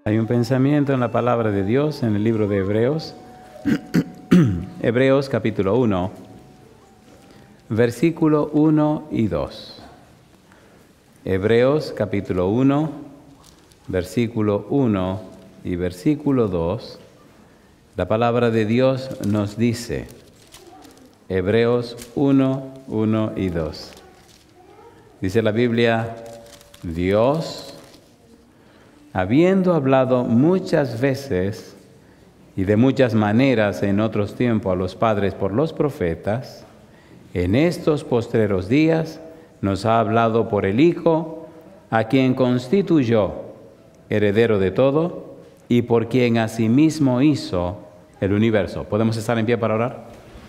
Hay un pensamiento en la palabra de Dios en el libro de Hebreos, Hebreos capítulo 1, versículo 1 y 2. Hebreos capítulo 1, versículo 1 y versículo 2. La palabra de Dios nos dice, Hebreos 1, 1 y 2. Dice la Biblia, Dios, habiendo hablado muchas veces y de muchas maneras en otros tiempos a los padres por los profetas, en estos postreros días nos ha hablado por el Hijo, a quien constituyó heredero de todo y por quien asimismo hizo el universo. ¿Podemos estar en pie para orar?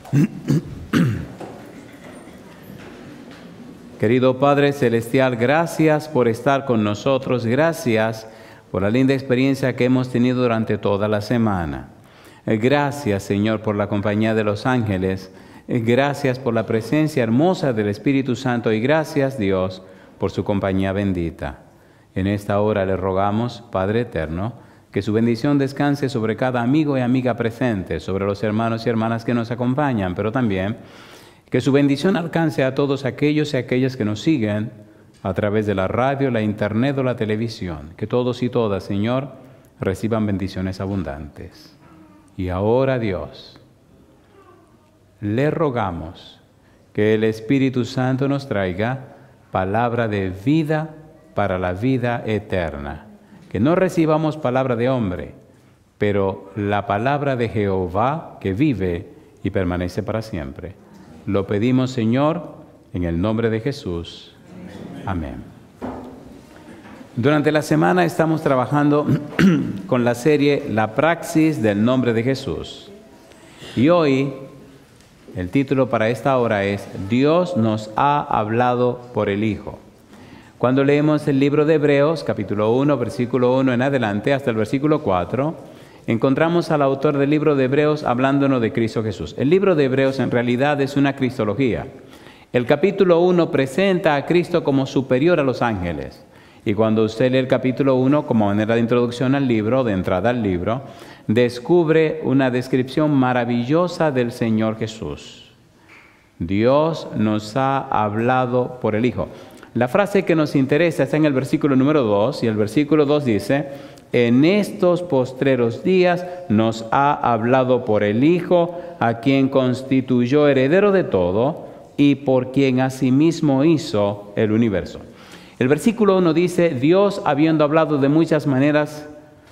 Querido Padre Celestial, gracias por estar con nosotros, gracias por la linda experiencia que hemos tenido durante toda la semana. Gracias, Señor, por la compañía de los ángeles, gracias por la presencia hermosa del Espíritu Santo y gracias, Dios, por su compañía bendita. En esta hora le rogamos, Padre eterno, que su bendición descanse sobre cada amigo y amiga presente, sobre los hermanos y hermanas que nos acompañan, pero también que su bendición alcance a todos aquellos y aquellas que nos siguen a través de la radio, la internet o la televisión. Que todos y todas, Señor, reciban bendiciones abundantes. Y ahora, Dios, le rogamos que el Espíritu Santo nos traiga palabra de vida para la vida eterna. Que no recibamos palabra de hombre, pero la palabra de Jehová que vive y permanece para siempre. Lo pedimos, Señor, en el nombre de Jesús. Amén. Durante la semana estamos trabajando con la serie La Praxis del Nombre de Jesús. Y hoy el título para esta hora es Dios nos ha hablado por el Hijo. Cuando leemos el libro de Hebreos, capítulo 1, versículo 1 en adelante, hasta el versículo 4, encontramos al autor del libro de Hebreos hablándonos de Cristo Jesús. El libro de Hebreos en realidad es una cristología. El capítulo 1 presenta a Cristo como superior a los ángeles. Y cuando usted lee el capítulo 1 como manera de introducción al libro, de entrada al libro, descubre una descripción maravillosa del Señor Jesús. Dios nos ha hablado por el Hijo. La frase que nos interesa está en el versículo número 2, y el versículo 2 dice, en estos postreros días nos ha hablado por el Hijo, a quien constituyó heredero de todo y por quien asimismo hizo el universo. El versículo 1 dice, Dios habiendo hablado de muchas maneras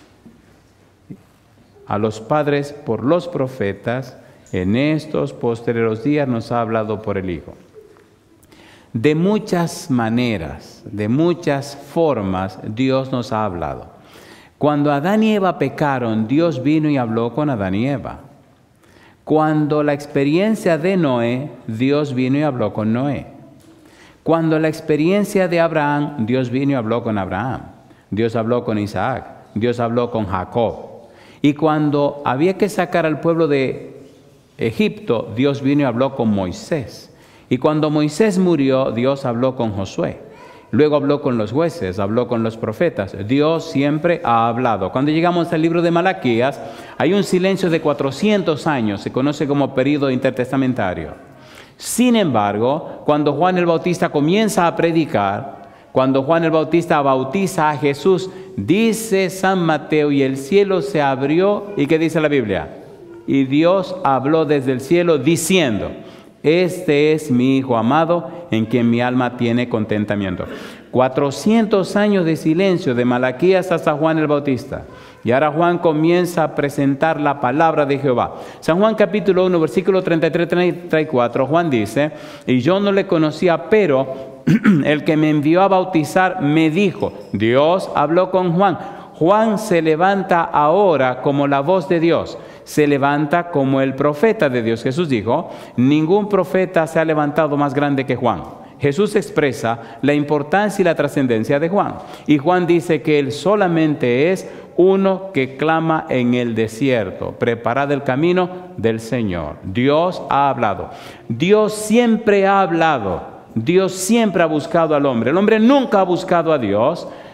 a los padres por los profetas, en estos postreros días nos ha hablado por el Hijo. De muchas maneras, de muchas formas, Dios nos ha hablado. Cuando Adán y Eva pecaron, Dios vino y habló con Adán y Eva. Cuando la experiencia de Noé, Dios vino y habló con Noé. Cuando la experiencia de Abraham, Dios vino y habló con Abraham. Dios habló con Isaac. Dios habló con Jacob. Y cuando había que sacar al pueblo de Egipto, Dios vino y habló con Moisés. Y cuando Moisés murió, Dios habló con Josué. Luego habló con los jueces, habló con los profetas. Dios siempre ha hablado. Cuando llegamos al libro de Malaquías, hay un silencio de 400 años, se conoce como período intertestamentario. Sin embargo, cuando Juan el Bautista comienza a predicar, cuando Juan el Bautista bautiza a Jesús, dice San Mateo, y el cielo se abrió, ¿y qué dice la Biblia? Y Dios habló desde el cielo diciendo, este es mi Hijo amado, en quien mi alma tiene contentamiento. 400 años de silencio, de Malaquías hasta Juan el Bautista. Y ahora Juan comienza a presentar la palabra de Jehová. San Juan capítulo 1, versículo 33-34, Juan dice, y yo no le conocía, pero el que me envió a bautizar me dijo, Dios habló con Juan. Juan se levanta ahora como la voz de Dios. Se levanta como el profeta de Dios. Jesús dijo, ningún profeta se ha levantado más grande que Juan. Jesús expresa la importancia y la trascendencia de Juan. Y Juan dice que él solamente es uno que clama en el desierto, preparad el camino del Señor. Dios ha hablado. Dios siempre ha hablado. Dios siempre ha buscado al hombre. El hombre nunca ha buscado a Dios.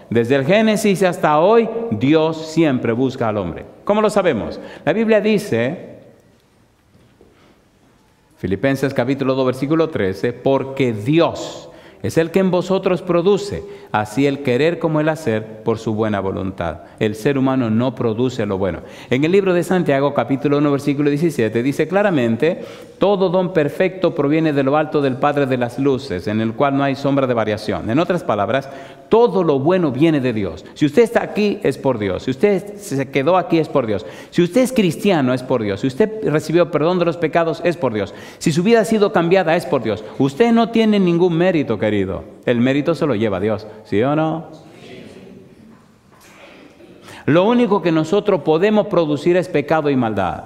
Desde el Génesis hasta hoy, Dios siempre busca al hombre. ¿Cómo lo sabemos? La Biblia dice, Filipenses capítulo 2, versículo 13, porque Dios es el que en vosotros produce, así el querer como el hacer por su buena voluntad. El ser humano no produce lo bueno. En el libro de Santiago, capítulo 1, versículo 17, dice claramente, todo don perfecto proviene de lo alto del Padre de las luces, en el cual no hay sombra de variación. En otras palabras, todo lo bueno viene de Dios. Si usted está aquí, es por Dios. Si usted se quedó aquí, es por Dios. Si usted es cristiano, es por Dios. Si usted recibió perdón de los pecados, es por Dios. Si su vida ha sido cambiada, es por Dios. Usted no tiene ningún mérito, querido. El mérito se lo lleva Dios, ¿sí o no? Lo único que nosotros podemos producir es pecado y maldad.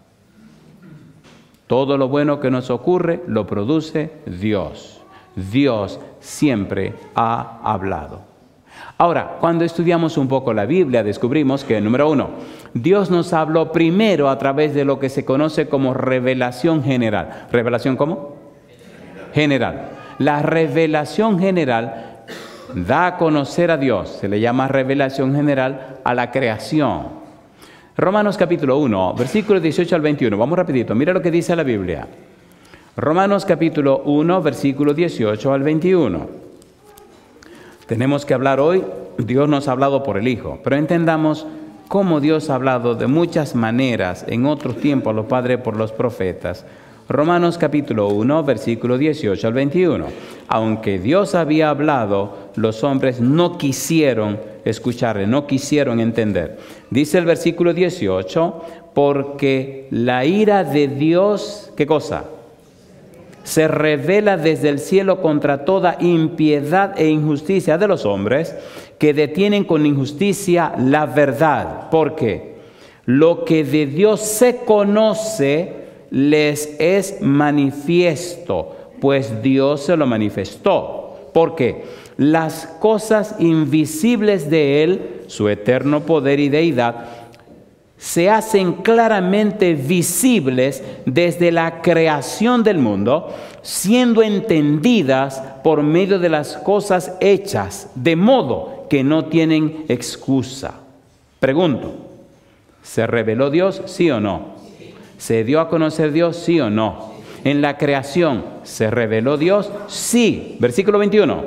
Todo lo bueno que nos ocurre lo produce Dios. Dios siempre ha hablado. Ahora, cuando estudiamos un poco la Biblia, descubrimos que, número uno, Dios nos habló primero a través de lo que se conoce como revelación general. ¿Revelación cómo? General. La revelación general da a conocer a Dios. Se le llama revelación general a la creación. Romanos capítulo 1, versículos 18 al 21. Vamos rapidito, mira lo que dice la Biblia. Romanos capítulo 1, versículo 18 al 21. Tenemos que hablar hoy, Dios nos ha hablado por el Hijo, pero entendamos cómo Dios ha hablado de muchas maneras en otros tiempos a los padres por los profetas. Romanos capítulo 1, versículo 18 al 21. Aunque Dios había hablado, los hombres no quisieron escucharle, no quisieron entender. Dice el versículo 18, porque la ira de Dios, ¿qué cosa? Se revela desde el cielo contra toda impiedad e injusticia de los hombres que detienen con injusticia la verdad. Porque lo que de Dios se conoce les es manifiesto, pues Dios se lo manifestó. Porque las cosas invisibles de Él, su eterno poder y deidad, se hacen claramente visibles desde la creación del mundo, siendo entendidas por medio de las cosas hechas, de modo que no tienen excusa. Pregunto, ¿se reveló Dios, sí o no? ¿Se dio a conocer Dios, sí o no? En la creación, ¿se reveló Dios? Sí. Versículo 21.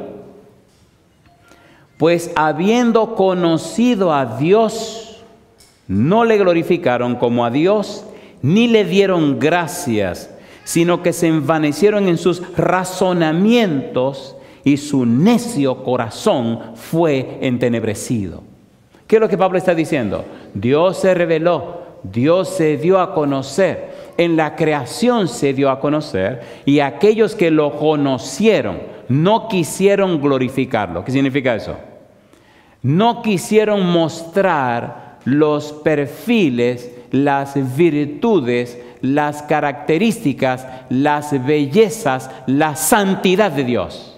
Pues habiendo conocido a Dios, no le glorificaron como a Dios, ni le dieron gracias, sino que se envanecieron en sus razonamientos y su necio corazón fue entenebrecido. ¿Qué es lo que Pablo está diciendo? Dios se reveló. Dios se dio a conocer, en la creación se dio a conocer, y aquellos que lo conocieron no quisieron glorificarlo. ¿Qué significa eso? No quisieron mostrar los perfiles, las virtudes, las características, las bellezas, la santidad de Dios.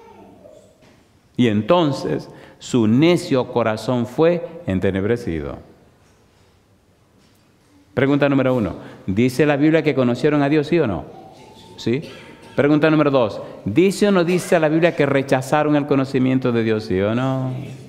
Y entonces su necio corazón fue entenebrecido. Pregunta número 1. ¿Dice la Biblia que conocieron a Dios, sí o no? ¿Sí? Pregunta número 2. ¿Dice o no dice la Biblia que rechazaron el conocimiento de Dios, sí o no?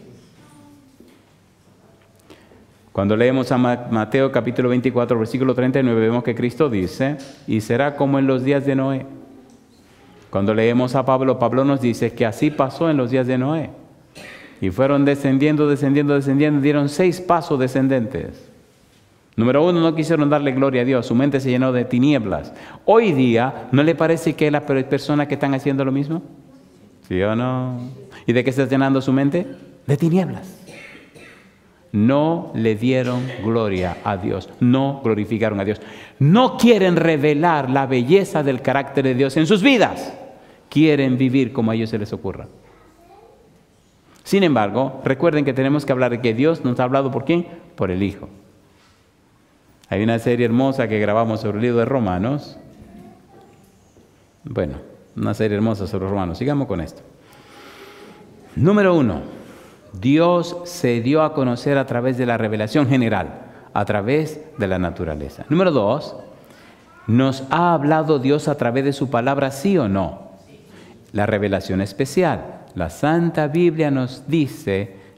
Cuando leemos a Mateo capítulo 24, versículo 39, vemos que Cristo dice, y será como en los días de Noé. Cuando leemos a Pablo, Pablo nos dice que así pasó en los días de Noé. Y fueron descendiendo, dieron 6 pasos descendentes. Número 1, no quisieron darle gloria a Dios, su mente se llenó de tinieblas. Hoy día, ¿no le parece que hay las personas que están haciendo lo mismo? ¿Sí o no? ¿Y de qué está llenando su mente? De tinieblas. No le dieron gloria a Dios, no glorificaron a Dios. No quieren revelar la belleza del carácter de Dios en sus vidas. Quieren vivir como a ellos se les ocurra. Sin embargo, recuerden que tenemos que hablar de que Dios nos ha hablado ¿por quién? Por el Hijo. Hay una serie hermosa que grabamos sobre el libro de Romanos. Bueno, una serie hermosa sobre Romanos. Sigamos con esto. Número 1. Dios se dio a conocer a través de la revelación general, a través de la naturaleza. Número 2. ¿Nos ha hablado Dios a través de su palabra, sí o no? La revelación especial. La Santa Biblia nos dice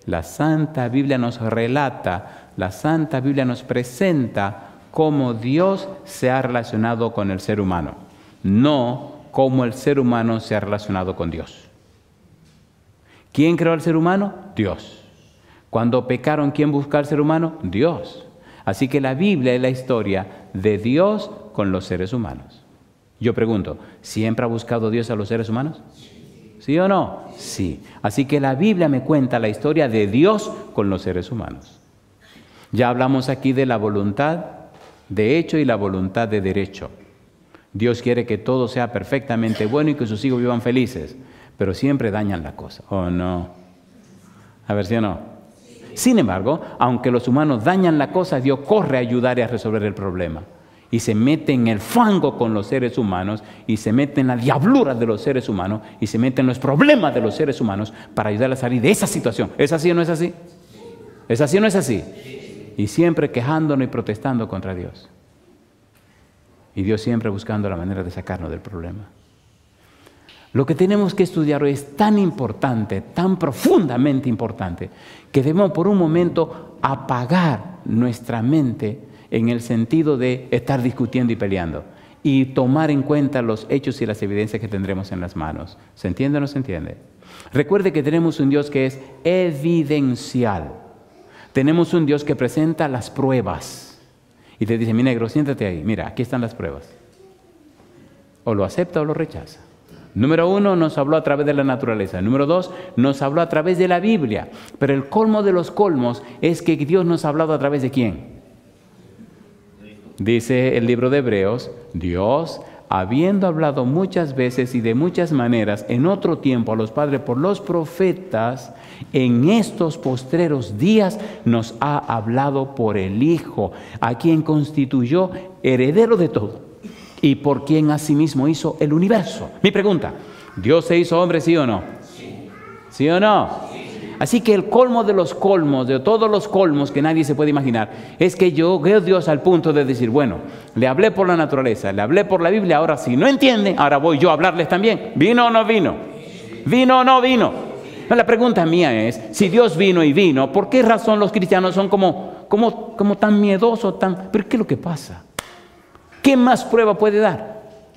La Santa Biblia nos relata, la Santa Biblia nos presenta cómo Dios se ha relacionado con el ser humano, no cómo el ser humano se ha relacionado con Dios. ¿Quién creó al ser humano? Dios. Cuando pecaron, ¿quién buscó al ser humano? Dios. Así que la Biblia es la historia de Dios con los seres humanos. Yo pregunto, ¿siempre ha buscado Dios a los seres humanos? ¿Sí o no? Sí. Así que la Biblia me cuenta la historia de Dios con los seres humanos. Ya hablamos aquí de la voluntad de hecho y la voluntad de derecho. Dios quiere que todo sea perfectamente bueno y que sus hijos vivan felices, pero siempre dañan la cosa. ¿O no? A ver, ¿sí o no? Sin embargo, aunque los humanos dañan la cosa, Dios corre a ayudar y a resolver el problema. Y se mete en el fango con los seres humanos, y se mete en la diablura de los seres humanos, y se mete en los problemas de los seres humanos para ayudar a salir de esa situación. ¿Es así o no es así? ¿Es así o no es así? Y siempre quejándonos y protestando contra Dios. Y Dios siempre buscando la manera de sacarnos del problema. Lo que tenemos que estudiar hoy es tan importante, tan profundamente importante, que debemos por un momento apagar nuestra mente en el sentido de estar discutiendo y peleando y tomar en cuenta los hechos y las evidencias que tendremos en las manos. ¿Se entiende o no se entiende? Recuerde que tenemos un Dios que es evidencial. Tenemos un Dios que presenta las pruebas y te dice, mi negro, siéntate ahí, mira, aquí están las pruebas. O lo acepta o lo rechaza. Número 1, nos habló a través de la naturaleza. Número 2, nos habló a través de la Biblia. Pero el colmo de los colmos es que Dios nos ha hablado a través de ¿quién? Dice el libro de Hebreos, Dios, habiendo hablado muchas veces y de muchas maneras en otro tiempo a los padres por los profetas, en estos postreros días nos ha hablado por el Hijo, a quien constituyó heredero de todo y por quien asimismo hizo el universo. Mi pregunta, ¿Dios se hizo hombre, sí o no? Sí. ¿Sí o no? Sí. Así que el colmo de los colmos, de todos los colmos que nadie se puede imaginar, es que yo veo a Dios al punto de decir, bueno, le hablé por la naturaleza, le hablé por la Biblia, ahora si no entiende, ahora voy yo a hablarles también. ¿Vino o no vino? ¿Vino o no vino? No, la pregunta mía es, si Dios vino y vino, ¿por qué razón los cristianos son como tan miedosos, pero qué es lo que pasa? ¿Qué más prueba puede dar?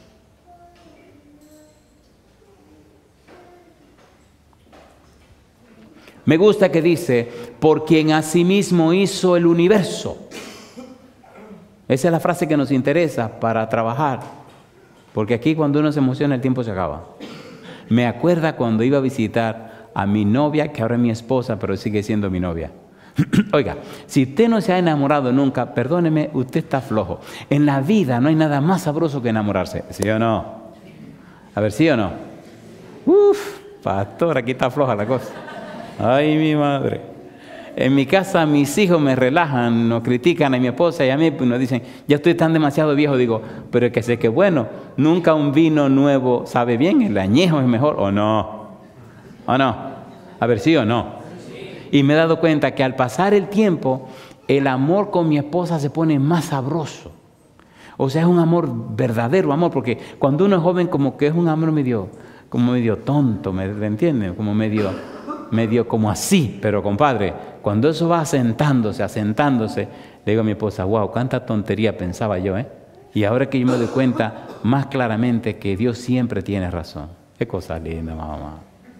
Me gusta que dice, por quien asimismo hizo el universo. Esa es la frase que nos interesa para trabajar. Porque aquí cuando uno se emociona el tiempo se acaba. Me acuerda cuando iba a visitar a mi novia, que ahora es mi esposa, pero sigue siendo mi novia. Oiga, si usted no se ha enamorado nunca, perdóneme, usted está flojo. En la vida no hay nada más sabroso que enamorarse. ¿Sí o no? A ver, ¿sí o no? Uf, pastor, aquí está floja la cosa. Ay, mi madre. En mi casa mis hijos me relajan, nos critican a mi esposa y a mí, pues nos dicen, ya estoy tan demasiado viejo. Digo, pero es que sé que bueno, nunca un vino nuevo sabe bien, el añejo es mejor, ¿o no? ¿O no? A ver, ¿sí o no? Y me he dado cuenta que al pasar el tiempo, el amor con mi esposa se pone más sabroso. O sea, es un amor, verdadero amor, porque cuando uno es joven como que es un amor medio tonto, ¿me entienden? Como medio como así, pero compadre, cuando eso va asentándose, le digo a mi esposa, wow, cuánta tontería pensaba yo, ¿eh? Y ahora que yo me doy cuenta más claramente que Dios siempre tiene razón. Qué cosa linda, mamá.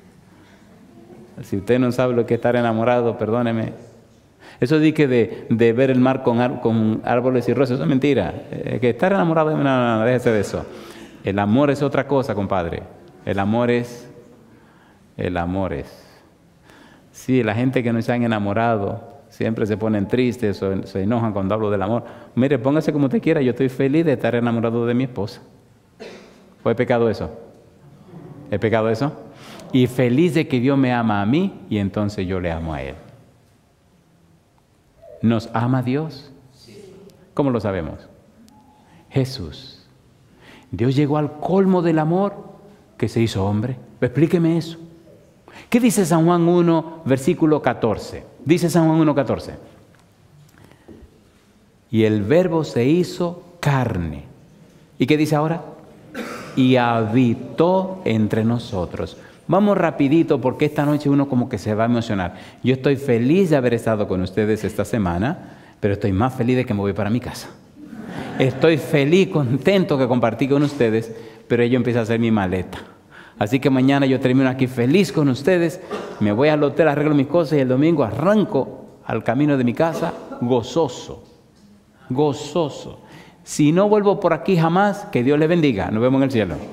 Si usted no sabe lo que es estar enamorado, perdóneme. Eso dije de ver el mar con árboles y rosas, eso es mentira. Que estar enamorado, no, déjese de eso. El amor es otra cosa, compadre. El amor es. Sí, la gente que no se han enamorado siempre se ponen tristes o se enojan cuando hablo del amor. Mire, póngase como usted quiera, yo estoy feliz de estar enamorado de mi esposa. ¿Fue pecado eso? ¿Es pecado eso? Y feliz de que Dios me ama a mí y entonces yo le amo a Él. ¿Nos ama Dios? ¿Cómo lo sabemos? Jesús. Dios llegó al colmo del amor que se hizo hombre. Explíqueme eso. ¿Qué dice San Juan 1, versículo 14? Dice San Juan 1, 14. Y el verbo se hizo carne. ¿Y qué dice ahora? Y habitó entre nosotros. Vamos rapidito porque esta noche uno como que se va a emocionar. Yo estoy feliz de haber estado con ustedes esta semana, pero estoy más feliz de que me voy para mi casa. Estoy feliz, contento que compartí con ustedes, pero yo empiezo a hacer mi maleta. Así que mañana yo termino aquí feliz con ustedes, me voy al hotel, arreglo mis cosas y el domingo arranco al camino de mi casa gozoso, gozoso. Si no vuelvo por aquí jamás, que Dios les bendiga. Nos vemos en el cielo.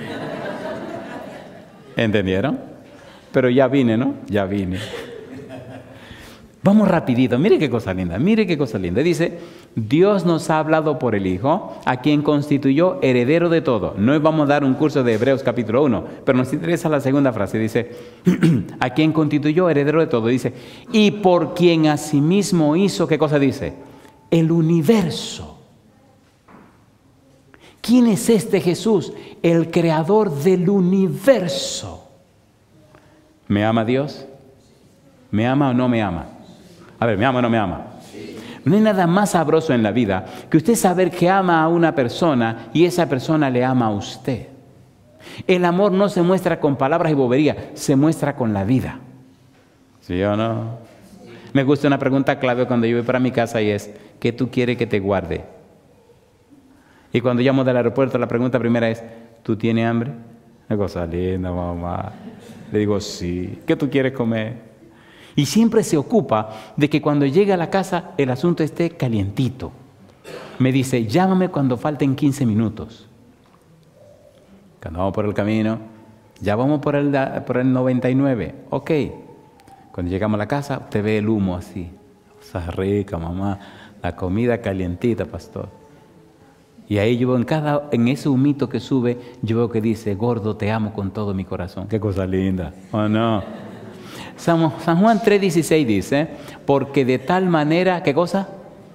¿Entendieron? Pero ya vine, ¿no? Ya vine. Vamos rapidito. Mire qué cosa linda. Mire qué cosa linda. Dice, Dios nos ha hablado por el Hijo, a quien constituyó heredero de todo. No vamos a dar un curso de Hebreos capítulo 1, pero nos interesa la segunda frase. Dice, a quien constituyó heredero de todo. Dice, y por quien asimismo hizo, ¿qué cosa dice? El universo. ¿Quién es este Jesús? El creador del universo. ¿Me ama Dios? ¿Me ama o no me ama? A ver, ¿me ama o no me ama? No hay nada más sabroso en la vida que usted saber que ama a una persona y esa persona le ama a usted. El amor no se muestra con palabras y bobería, se muestra con la vida. ¿Sí o no? Me gusta una pregunta clave cuando yo voy para mi casa y es, ¿qué tú quieres que te guarde? Y cuando llamo del aeropuerto, la pregunta primera es, ¿tú tienes hambre? Una cosa linda, mamá. Le digo, sí. ¿Qué tú quieres comer? Y siempre se ocupa de que cuando llegue a la casa el asunto esté calientito. Me dice, llámame cuando falten 15 minutos. Cuando vamos por el camino, ya vamos por el 99. Ok. Cuando llegamos a la casa, usted ve el humo así. Cosa rica, mamá. La comida calientita, pastor. Y ahí yo veo en ese humito que sube, yo veo que dice, gordo, te amo con todo mi corazón. Qué cosa linda, ¿o no? San Juan 3:16 dice, porque de tal manera, ¿qué cosa?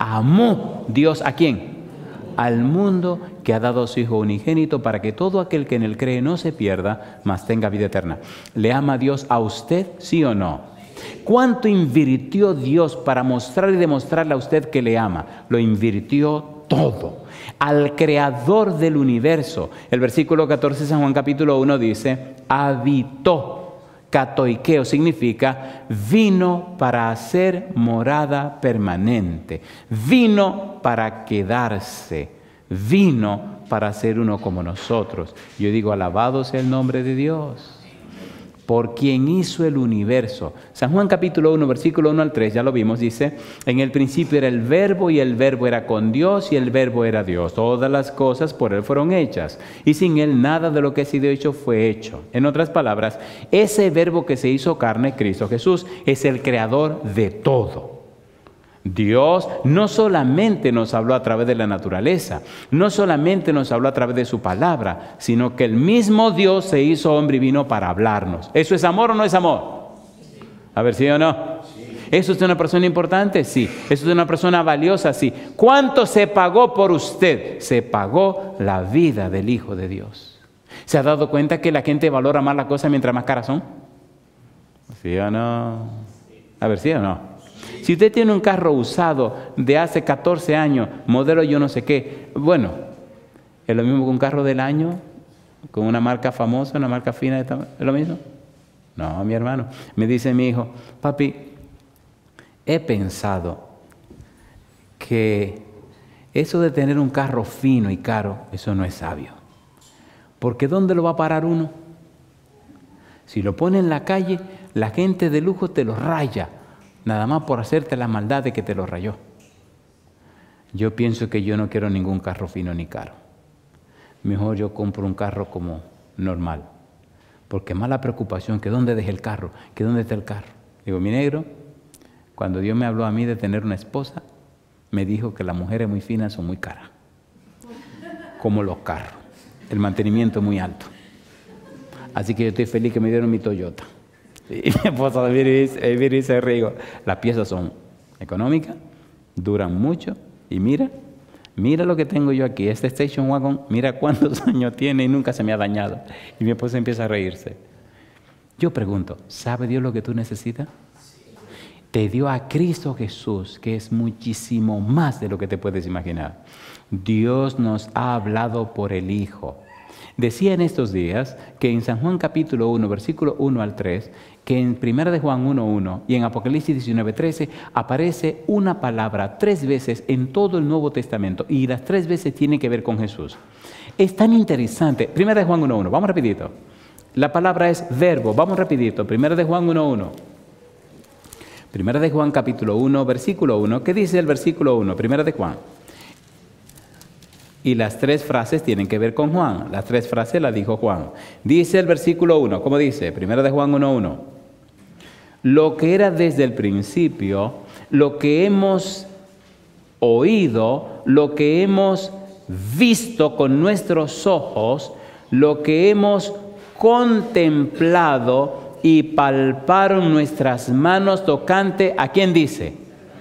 Amó Dios, ¿a quién? Al mundo, que ha dado a su Hijo unigénito para que todo aquel que en él cree no se pierda, mas tenga vida eterna. ¿Le ama Dios a usted, sí o no? ¿Cuánto invirtió Dios para mostrar y demostrarle a usted que le ama? Lo invirtió todo. Al creador del universo. El versículo 14 de San Juan capítulo 1 dice, habitó. Katoikeo significa vino para hacer morada permanente, vino para quedarse, vino para ser uno como nosotros. Yo digo, alabado sea el nombre de Dios, por quien hizo el universo. San Juan capítulo 1, versículo 1 al 3, ya lo vimos, dice, en el principio era el verbo y el verbo era con Dios y el verbo era Dios. Todas las cosas por él fueron hechas y sin él nada de lo que ha sido hecho fue hecho. En otras palabras, ese verbo que se hizo carne, Cristo Jesús, es el creador de todo. Dios no solamente nos habló a través de la naturaleza, no solamente nos habló a través de su palabra, sino que el mismo Dios se hizo hombre y vino para hablarnos. ¿Eso es amor o no es amor? A ver, ¿sí o no? ¿Eso es una persona importante? Sí. ¿Eso es una persona valiosa? Sí. ¿Cuánto se pagó por usted? Se pagó la vida del Hijo de Dios. ¿Se ha dado cuenta que la gente valora más las cosas mientras más caras son? ¿Sí o no? A ver, ¿sí o no? Si usted tiene un carro usado de hace 14 años, modelo yo no sé qué, bueno, ¿es lo mismo que un carro del año? ¿Con una marca famosa, una marca fina? ¿Es lo mismo? No, mi hermano. Me dice mi hijo, papi, he pensado que eso de tener un carro fino y caro, eso no es sabio. Porque ¿dónde lo va a parar uno? Si lo pone en la calle, la gente de lujo te lo raya. Nada más por hacerte la maldad de que te lo rayó. Yo pienso que yo no quiero ningún carro fino ni caro. Mejor yo compro un carro como normal. Porque más la preocupación que dónde dejé el carro, que dónde está el carro. Digo, mi negro, cuando Dios me habló a mí de tener una esposa, me dijo que las mujeres muy finas son muy caras. Como los carros. El mantenimiento es muy alto. Así que yo estoy feliz que me dieron mi Toyota. Y mi esposa viene y se ríe. Las piezas son económicas, duran mucho. Y mira lo que tengo yo aquí. Este Station Wagon, mira cuántos años tiene y nunca se me ha dañado. Y mi esposa empieza a reírse. Yo pregunto, ¿sabe Dios lo que tú necesitas? Te dio a Cristo Jesús, que es muchísimo más de lo que te puedes imaginar. Dios nos ha hablado por el Hijo. Decía en estos días que en San Juan capítulo 1, versículo 1 al 3, que en 1 de Juan 1:1 y en Apocalipsis 19:13 aparece una palabra 3 veces en todo el Nuevo Testamento y las 3 veces tiene que ver con Jesús. Es tan interesante. 1 de Juan 1:1, vamos rapidito. La palabra es verbo, vamos rapidito. 1 de Juan 1:1. 1 de Juan capítulo 1, versículo 1. ¿Qué dice el versículo 1? 1 de Juan. Y las 3 frases tienen que ver con Juan. Las 3 frases las dijo Juan. Dice el versículo 1, ¿cómo dice? 1 de Juan 1:1. Lo que era desde el principio, lo que hemos oído, lo que hemos visto con nuestros ojos, lo que hemos contemplado y palparon nuestras manos tocante, ¿a quién dice?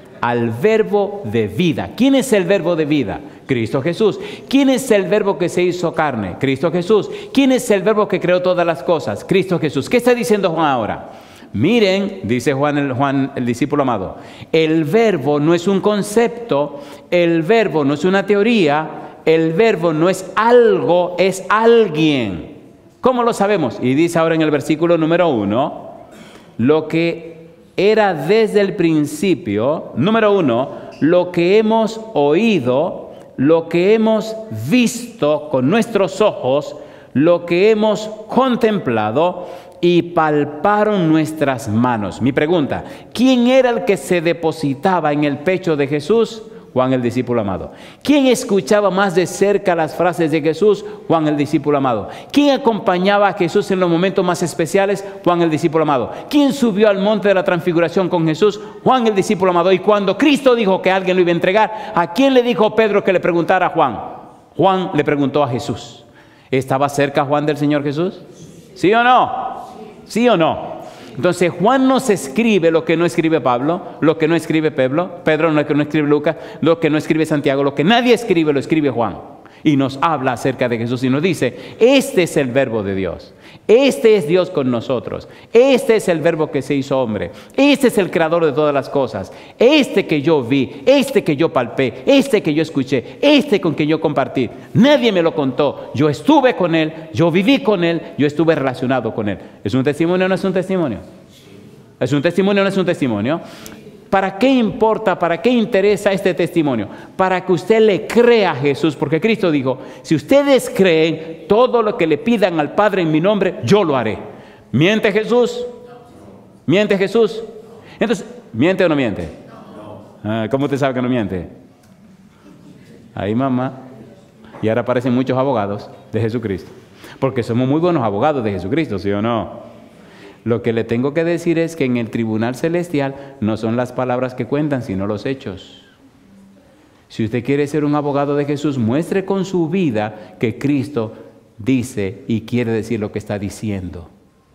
Al verbo de vida. ¿Quién es el verbo de vida? Cristo Jesús. ¿Quién es el verbo que se hizo carne? Cristo Jesús. ¿Quién es el verbo que creó todas las cosas? Cristo Jesús. ¿Qué está diciendo Juan ahora? Miren, dice Juan el discípulo amado, el verbo no es un concepto, el verbo no es una teoría, el verbo no es algo, es alguien. ¿Cómo lo sabemos? Y dice ahora en el versículo número 1, lo que era desde el principio, número 1, lo que hemos oído, lo que hemos visto con nuestros ojos, lo que hemos contemplado y palparon nuestras manos. Mi pregunta, ¿quién era el que se depositaba en el pecho de Jesús? Juan el discípulo amado. ¿Quién escuchaba más de cerca las frases de Jesús? Juan el discípulo amado. ¿Quién acompañaba a Jesús en los momentos más especiales? Juan el discípulo amado. ¿Quién subió al monte de la transfiguración con Jesús? Juan el discípulo amado. Y cuando Cristo dijo que alguien lo iba a entregar, ¿a quién le dijo Pedro que le preguntara a Juan? Juan le preguntó a Jesús. ¿Estaba cerca Juan del Señor Jesús? ¿Sí o no? ¿Sí o no? Entonces Juan nos escribe lo que no escribe Pablo, lo que no escribe Pedro lo que no escribe Lucas, lo que no escribe Santiago, lo que nadie escribe lo escribe Juan. Y nos habla acerca de Jesús y nos dice, este es el verbo de Dios, este es Dios con nosotros, este es el verbo que se hizo hombre, este es el creador de todas las cosas, este que yo vi, este que yo palpé, este que yo escuché, este con quien yo compartí. Nadie me lo contó, yo estuve con él, yo viví con él, yo estuve relacionado con él. ¿Es un testimonio o no es un testimonio? ¿Es un testimonio o no es un testimonio? ¿Para qué importa, para qué interesa este testimonio? Para que usted le crea a Jesús, porque Cristo dijo, si ustedes creen todo lo que le pidan al Padre en mi nombre, yo lo haré. ¿Miente Jesús? ¿Miente Jesús? Entonces, ¿miente o no miente? ¿Cómo usted sabe que no miente? Ahí mamá. Y ahora aparecen muchos abogados de Jesucristo, porque somos muy buenos abogados de Jesucristo, ¿sí o no? Lo que le tengo que decir es que en el tribunal celestial no son las palabras que cuentan, sino los hechos. Si usted quiere ser un abogado de Jesús, muestre con su vida que Cristo dice y quiere decir lo que está diciendo.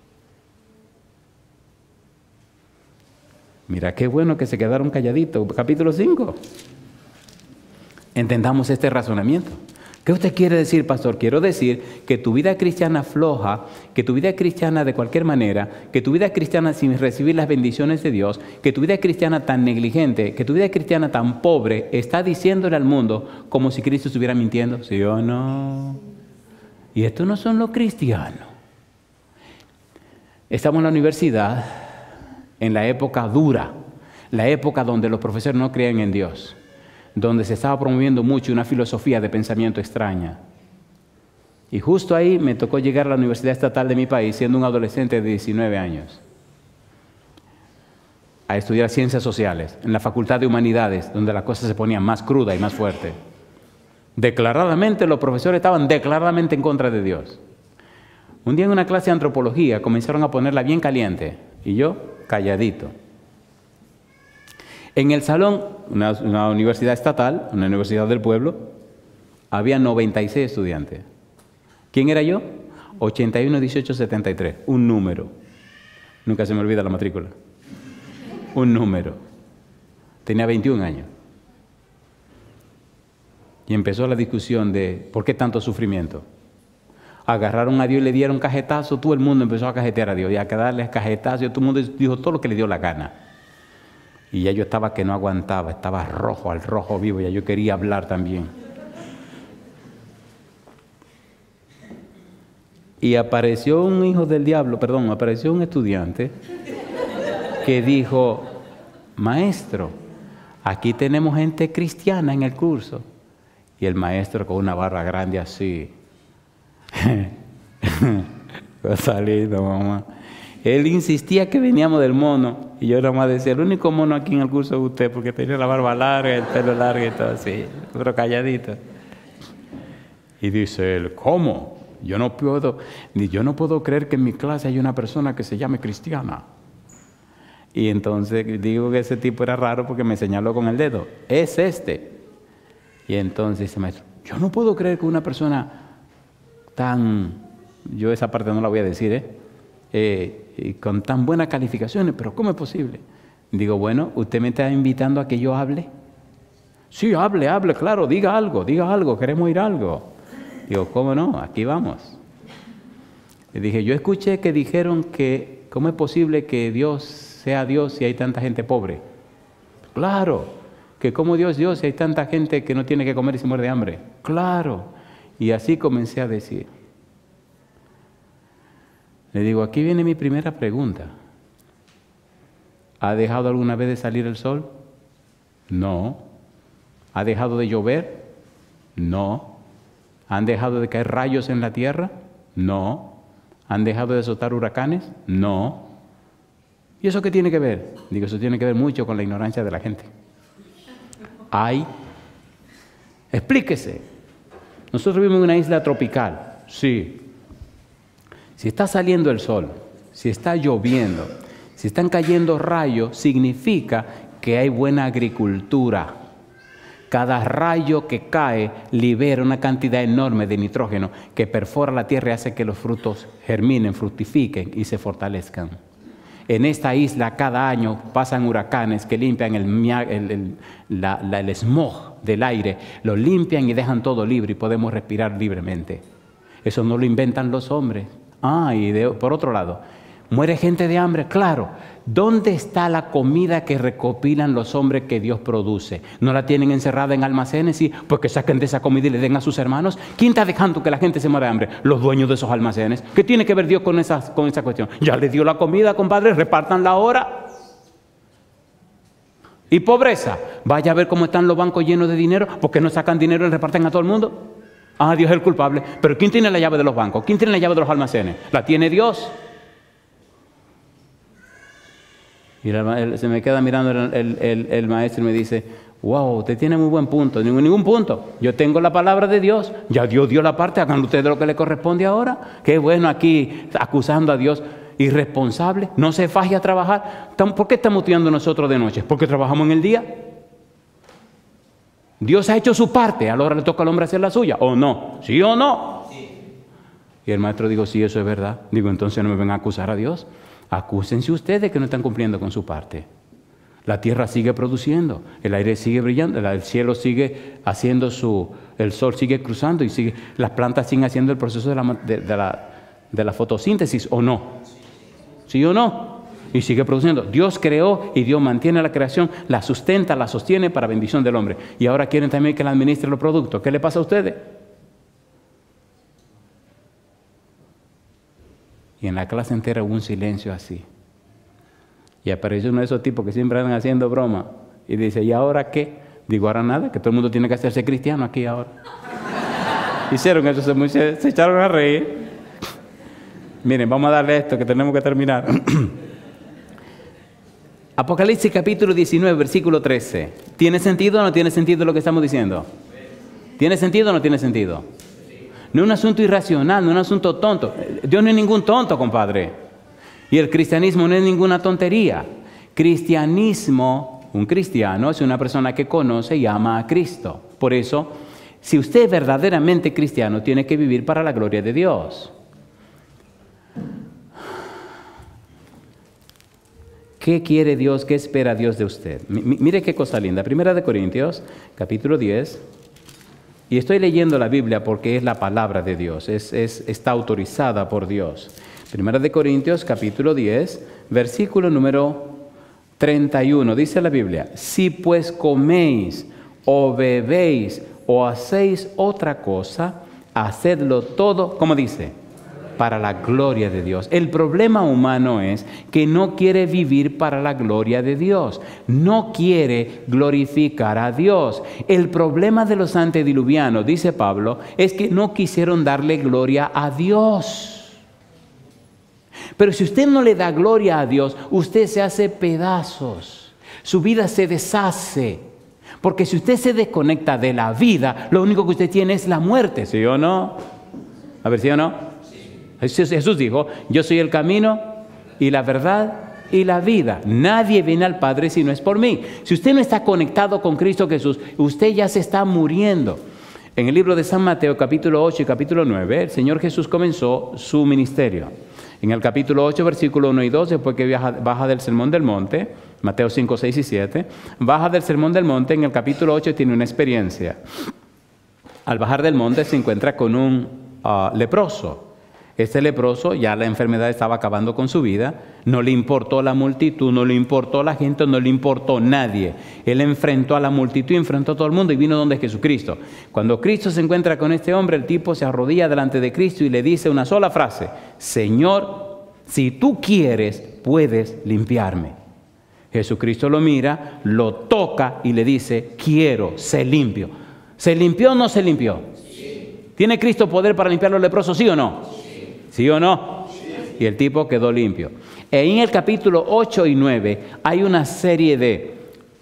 Mira qué bueno que se quedaron calladitos. Capítulo 5. Entendamos este razonamiento. ¿Qué usted quiere decir, pastor? Quiero decir que tu vida cristiana floja, que tu vida cristiana de cualquier manera, que tu vida cristiana sin recibir las bendiciones de Dios, que tu vida cristiana tan negligente, que tu vida cristiana tan pobre, está diciéndole al mundo como si Cristo estuviera mintiendo, ¿sí o no? Y estos no son los cristianos. Estamos en la universidad, en la época dura, la época donde los profesores no creían en Dios, donde se estaba promoviendo mucho una filosofía de pensamiento extraña. Y justo ahí me tocó llegar a la Universidad Estatal de mi país, siendo un adolescente de 19 años, a estudiar ciencias sociales, en la Facultad de Humanidades, donde la cosa se ponía más cruda y más fuerte. Declaradamente, los profesores estaban declaradamente en contra de Dios. Un día en una clase de antropología comenzaron a ponerla bien caliente, y yo calladito. En el salón, una universidad estatal, una universidad del pueblo, había 96 estudiantes. ¿Quién era yo? 81 18 73, un número. Nunca se me olvida la matrícula. Un número. Tenía 21 años. Y empezó la discusión de ¿por qué tanto sufrimiento? Agarraron a Dios y le dieron cajetazo, todo el mundo empezó a cajetear a Dios y a darle cajetazo, y todo el mundo dijo todo lo que le dio la gana. Y ya yo estaba que no aguantaba, estaba rojo, al rojo vivo, ya yo quería hablar también. Y apareció un hijo del diablo, perdón, apareció un estudiante que dijo, maestro, aquí tenemos gente cristiana en el curso. Y el maestro con una barra grande así. Salido, mamá. Él insistía que veníamos del mono. Y yo nada más decía, el único mono aquí en el curso es usted, porque tenía la barba larga, el pelo largo y todo así, pero calladito. Y dice él, ¿cómo? Yo no puedo creer que en mi clase hay una persona que se llame cristiana. Y entonces digo que ese tipo era raro porque me señaló con el dedo. Es este. Y entonces dice, maestro, yo no puedo creer que una persona yo esa parte no la voy a decir, con tan buenas calificaciones, pero ¿cómo es posible? Digo, bueno, ¿usted me está invitando a que yo hable? Sí, hable, claro, diga algo, queremos oír algo. Digo, ¿cómo no? Aquí vamos. Le dije, yo escuché que dijeron que, ¿cómo es posible que Dios sea Dios si hay tanta gente pobre? Claro, que como Dios es Dios si hay tanta gente que no tiene que comer y se muere de hambre. Claro. Y así comencé a decir. Le digo, aquí viene mi primera pregunta. ¿Ha dejado alguna vez de salir el sol? No. ¿Ha dejado de llover? No. ¿Han dejado de caer rayos en la tierra? No. ¿Han dejado de azotar huracanes? No. ¿Y eso qué tiene que ver? Digo, eso tiene que ver mucho con la ignorancia de la gente. Explíquese. Nosotros vivimos en una isla tropical. Sí. Si está saliendo el sol, si está lloviendo, si están cayendo rayos, significa que hay buena agricultura. Cada rayo que cae libera una cantidad enorme de nitrógeno que perfora la tierra y hace que los frutos germinen, fructifiquen y se fortalezcan. En esta isla cada año pasan huracanes que limpian el smog del aire, lo limpian y dejan todo libre y podemos respirar libremente. Eso no lo inventan los hombres. Por otro lado, ¿muere gente de hambre? Claro. ¿Dónde está la comida que recopilan los hombres que Dios produce? ¿No la tienen encerrada en almacenes? Sí, pues que saquen de esa comida y le den a sus hermanos. ¿Quién está dejando que la gente se muera de hambre? Los dueños de esos almacenes. ¿Qué tiene que ver Dios con esa cuestión? Ya le dio la comida, compadre, repártanla ahora. Y pobreza. Vaya a ver cómo están los bancos llenos de dinero, porque no sacan dinero y reparten a todo el mundo. Dios es el culpable. Pero ¿quién tiene la llave de los bancos? ¿Quién tiene la llave de los almacenes? La tiene Dios. Y se me queda mirando el maestro y me dice, wow, usted tiene muy buen punto. Ningún punto. Yo tengo la palabra de Dios. Ya Dios dio la parte, hagan ustedes lo que le corresponde ahora. Qué bueno aquí acusando a Dios irresponsable. No se faje a trabajar. ¿Por qué estamos estudiando nosotros de noche? Porque trabajamos en el día. Dios ha hecho su parte, ahora le toca al hombre hacer la suya, ¿o no? ¿Sí o no? Sí. Y el maestro dijo, sí, eso es verdad. Digo, entonces no me vengan a acusar a Dios. Acúsense ustedes que no están cumpliendo con su parte. La tierra sigue produciendo, el aire sigue brillando, el cielo sigue haciendo el sol sigue cruzando y las plantas siguen haciendo el proceso de la fotosíntesis, ¿o no? ¿Sí o no? Y sigue produciendo. Dios creó y Dios mantiene la creación, la sustenta, la sostiene para bendición del hombre. Y ahora quieren también que le administre los productos. ¿Qué le pasa a ustedes? Y en la clase entera hubo un silencio así. Y apareció uno de esos tipos que siempre andan haciendo broma. Y dice, ¿y ahora qué? Digo, ahora nada, que todo el mundo tiene que hacerse cristiano aquí ahora. Hicieron eso, se echaron a reír. Miren, vamos a darle esto que tenemos que terminar. Apocalipsis capítulo 19, versículo 13. ¿Tiene sentido o no tiene sentido lo que estamos diciendo? ¿Tiene sentido o no tiene sentido? No es un asunto irracional, no es un asunto tonto. Dios no es ningún tonto, compadre. Y el cristianismo no es ninguna tontería. Un cristiano es una persona que conoce y ama a Cristo. Por eso, si usted es verdaderamente cristiano, tiene que vivir para la gloria de Dios. ¿Qué quiere Dios? ¿Qué espera Dios de usted? Mire qué cosa linda. Primera de Corintios, capítulo 10. Y estoy leyendo la Biblia porque es la palabra de Dios. Está autorizada por Dios. Primera de Corintios, capítulo 10, versículo número 31. Dice la Biblia, si pues coméis o bebéis o hacéis otra cosa, hacedlo todo, ¿cómo dice? para la gloria de Dios. El problema humano es que no quiere vivir para la gloria de Dios. No quiere glorificar a Dios. El problema de los antediluvianos, dice Pablo, es que no quisieron darle gloria a Dios. Pero si usted no le da gloria a Dios, usted se hace pedazos. Su vida se deshace. Porque si usted se desconecta de la vida, lo único que usted tiene es la muerte, ¿sí o no? A ver, ¿sí o no? Jesús dijo, yo soy el camino y la verdad y la vida. Nadie viene al Padre si no es por mí. Si usted no está conectado con Cristo Jesús, usted ya se está muriendo. En el libro de San Mateo, capítulo 8 y capítulo 9, el Señor Jesús comenzó su ministerio. En el capítulo 8, versículo 1 y 2, después que baja del Sermón del Monte, Mateo 5, 6 y 7, baja del Sermón del Monte, en el capítulo 8 tiene una experiencia. Al bajar del monte se encuentra con un leproso. Este leproso, ya la enfermedad estaba acabando con su vida, no le importó la multitud, no le importó la gente, no le importó nadie. Él enfrentó a la multitud, enfrentó a todo el mundo y vino donde Jesucristo. Cuando Cristo se encuentra con este hombre, el tipo se arrodilla delante de Cristo y le dice una sola frase: Señor, si tú quieres, puedes limpiarme. Jesucristo lo mira, lo toca y le dice: quiero, sé limpio. ¿Se limpió o no se limpió? Sí. ¿Tiene Cristo poder para limpiar a los leprosos, sí o no? ¿Sí o no? Sí. Y el tipo quedó limpio. En el capítulo 8 y 9 hay una serie de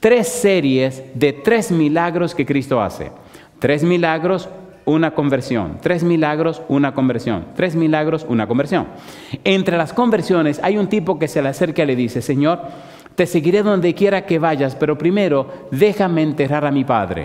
3 milagros que Cristo hace. 3 milagros, una conversión. 3 milagros, una conversión. 3 milagros, una conversión. Entre las conversiones hay un tipo que se le acerca y le dice: Señor, te seguiré donde quiera que vayas, pero primero déjame enterrar a mi padre.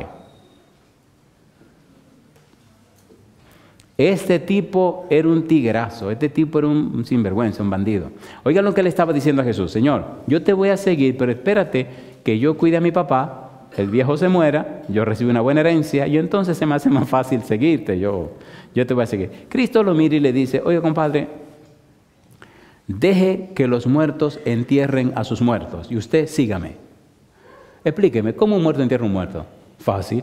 Este tipo era un tiguerazo, este tipo era un sinvergüenza, un bandido. Oigan lo que le estaba diciendo a Jesús: Señor, yo te voy a seguir, pero espérate que yo cuide a mi papá, el viejo se muera, yo recibo una buena herencia y entonces se me hace más fácil seguirte, yo te voy a seguir. Cristo lo mira y le dice: oiga, compadre, deje que los muertos entierren a sus muertos y usted sígame. Explíqueme, ¿cómo un muerto entierra a un muerto? Fácil.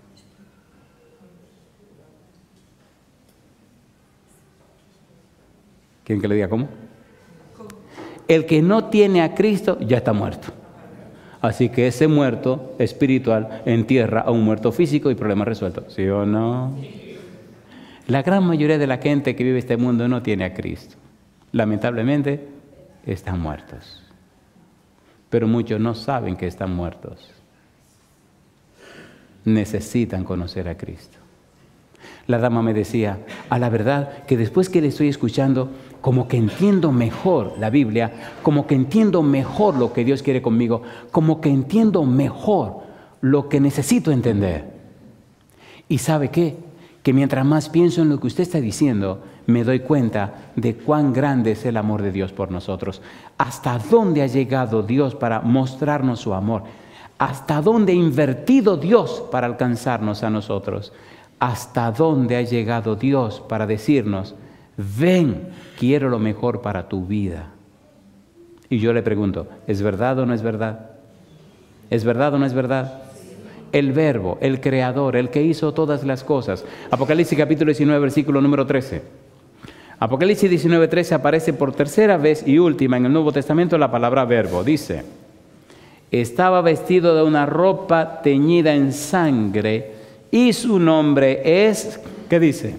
¿Quieren que le diga cómo? El que no tiene a Cristo ya está muerto. Así que ese muerto espiritual entierra a un muerto físico y problema resuelto. ¿Sí o no? La gran mayoría de la gente que vive este mundo no tiene a Cristo. Lamentablemente están muertos. Pero muchos no saben que están muertos. Necesitan conocer a Cristo. La dama me decía: a la verdad que después que le estoy escuchando, como que entiendo mejor la Biblia, como que entiendo mejor lo que Dios quiere conmigo, como que entiendo mejor lo que necesito entender. ¿Y sabe qué? Que mientras más pienso en lo que usted está diciendo, me doy cuenta de cuán grande es el amor de Dios por nosotros. Hasta dónde ha llegado Dios para mostrarnos su amor. Hasta dónde ha invertido Dios para alcanzarnos a nosotros. Hasta dónde ha llegado Dios para decirnos: ven, quiero lo mejor para tu vida. Y yo le pregunto: ¿es verdad o no es verdad? ¿Es verdad o no es verdad? El Verbo, el Creador, el que hizo todas las cosas. Apocalipsis capítulo 19, versículo número 13. Apocalipsis 19, 13 aparece por tercera vez y última en el Nuevo Testamento la palabra Verbo. Dice: estaba vestido de una ropa teñida en sangre y su nombre es, ¿qué dice?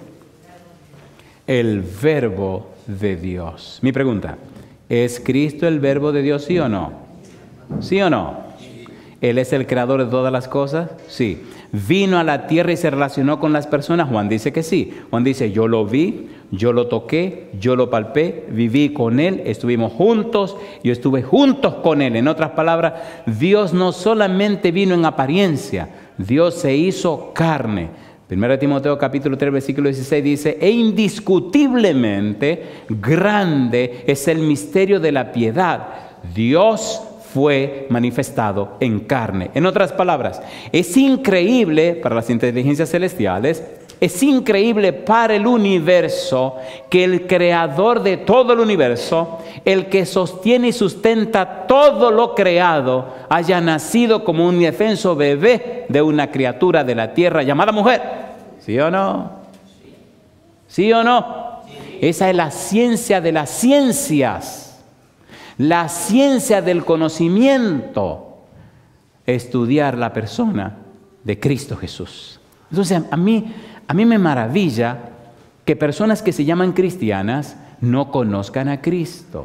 El Verbo de Dios. Mi pregunta: ¿es Cristo el Verbo de Dios, sí o no? ¿Sí o no? ¿Él es el creador de todas las cosas? Sí. ¿Vino a la tierra y se relacionó con las personas? Juan dice que sí. Juan dice: yo lo vi, yo lo toqué, yo lo palpé, viví con Él, estuvimos juntos, yo estuve juntos con Él. En otras palabras, Dios no solamente vino en apariencia, Dios se hizo carne. 1 Timoteo capítulo 3 versículo 16 dice: e indiscutiblemente grande es el misterio de la piedad. Dios fue manifestado en carne. En otras palabras, es increíble para las inteligencias celestiales, es increíble para el universo que el creador de todo el universo, el que sostiene y sustenta todo lo creado, haya nacido como un indefenso bebé de una criatura de la tierra llamada mujer. ¿Sí o no? ¿Sí o no? Esa es la ciencia de las ciencias, la ciencia del conocimiento, estudiar la persona de Cristo Jesús. Entonces, a mí me maravilla que personas que se llaman cristianas no conozcan a Cristo.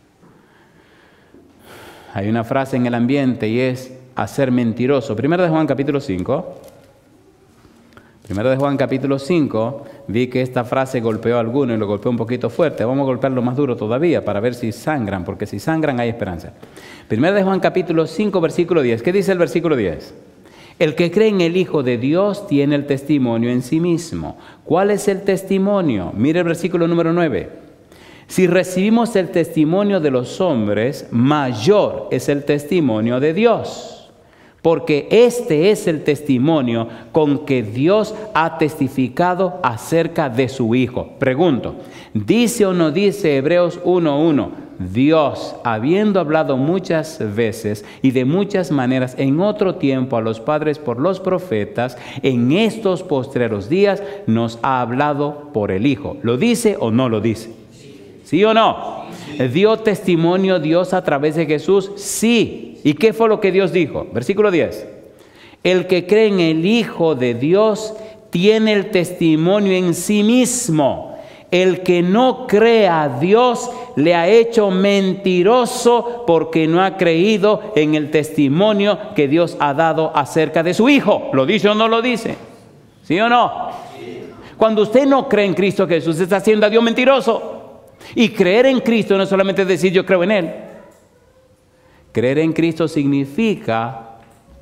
Hay una frase en el ambiente y es hacer mentiroso. Primero de Juan capítulo 5. Primero de Juan capítulo 5, vi que esta frase golpeó a alguno y lo golpeó un poquito fuerte. Vamos a golpearlo más duro todavía para ver si sangran, porque si sangran hay esperanza. Primero de Juan capítulo 5, versículo 10. ¿Qué dice el versículo 10? El que cree en el Hijo de Dios tiene el testimonio en sí mismo. ¿Cuál es el testimonio? Mire el versículo número 9. Si recibimos el testimonio de los hombres, mayor es el testimonio de Dios. Porque este es el testimonio con que Dios ha testificado acerca de su Hijo. Pregunto, ¿dice o no dice Hebreos 1:1? Dios, habiendo hablado muchas veces y de muchas maneras en otro tiempo a los padres por los profetas, en estos postreros días nos ha hablado por el Hijo. ¿Lo dice o no lo dice? ¿Sí o no? ¿Dio testimonio Dios a través de Jesús? Sí. ¿Y qué fue lo que Dios dijo? Versículo 10. El que cree en el Hijo de Dios tiene el testimonio en sí mismo. El que no cree a Dios le ha hecho mentiroso porque no ha creído en el testimonio que Dios ha dado acerca de su Hijo. ¿Lo dice o no lo dice? ¿Sí o no? Cuando usted no cree en Cristo Jesús, está haciendo a Dios mentiroso. Y creer en Cristo no es solamente decir yo creo en Él. Creer en Cristo significa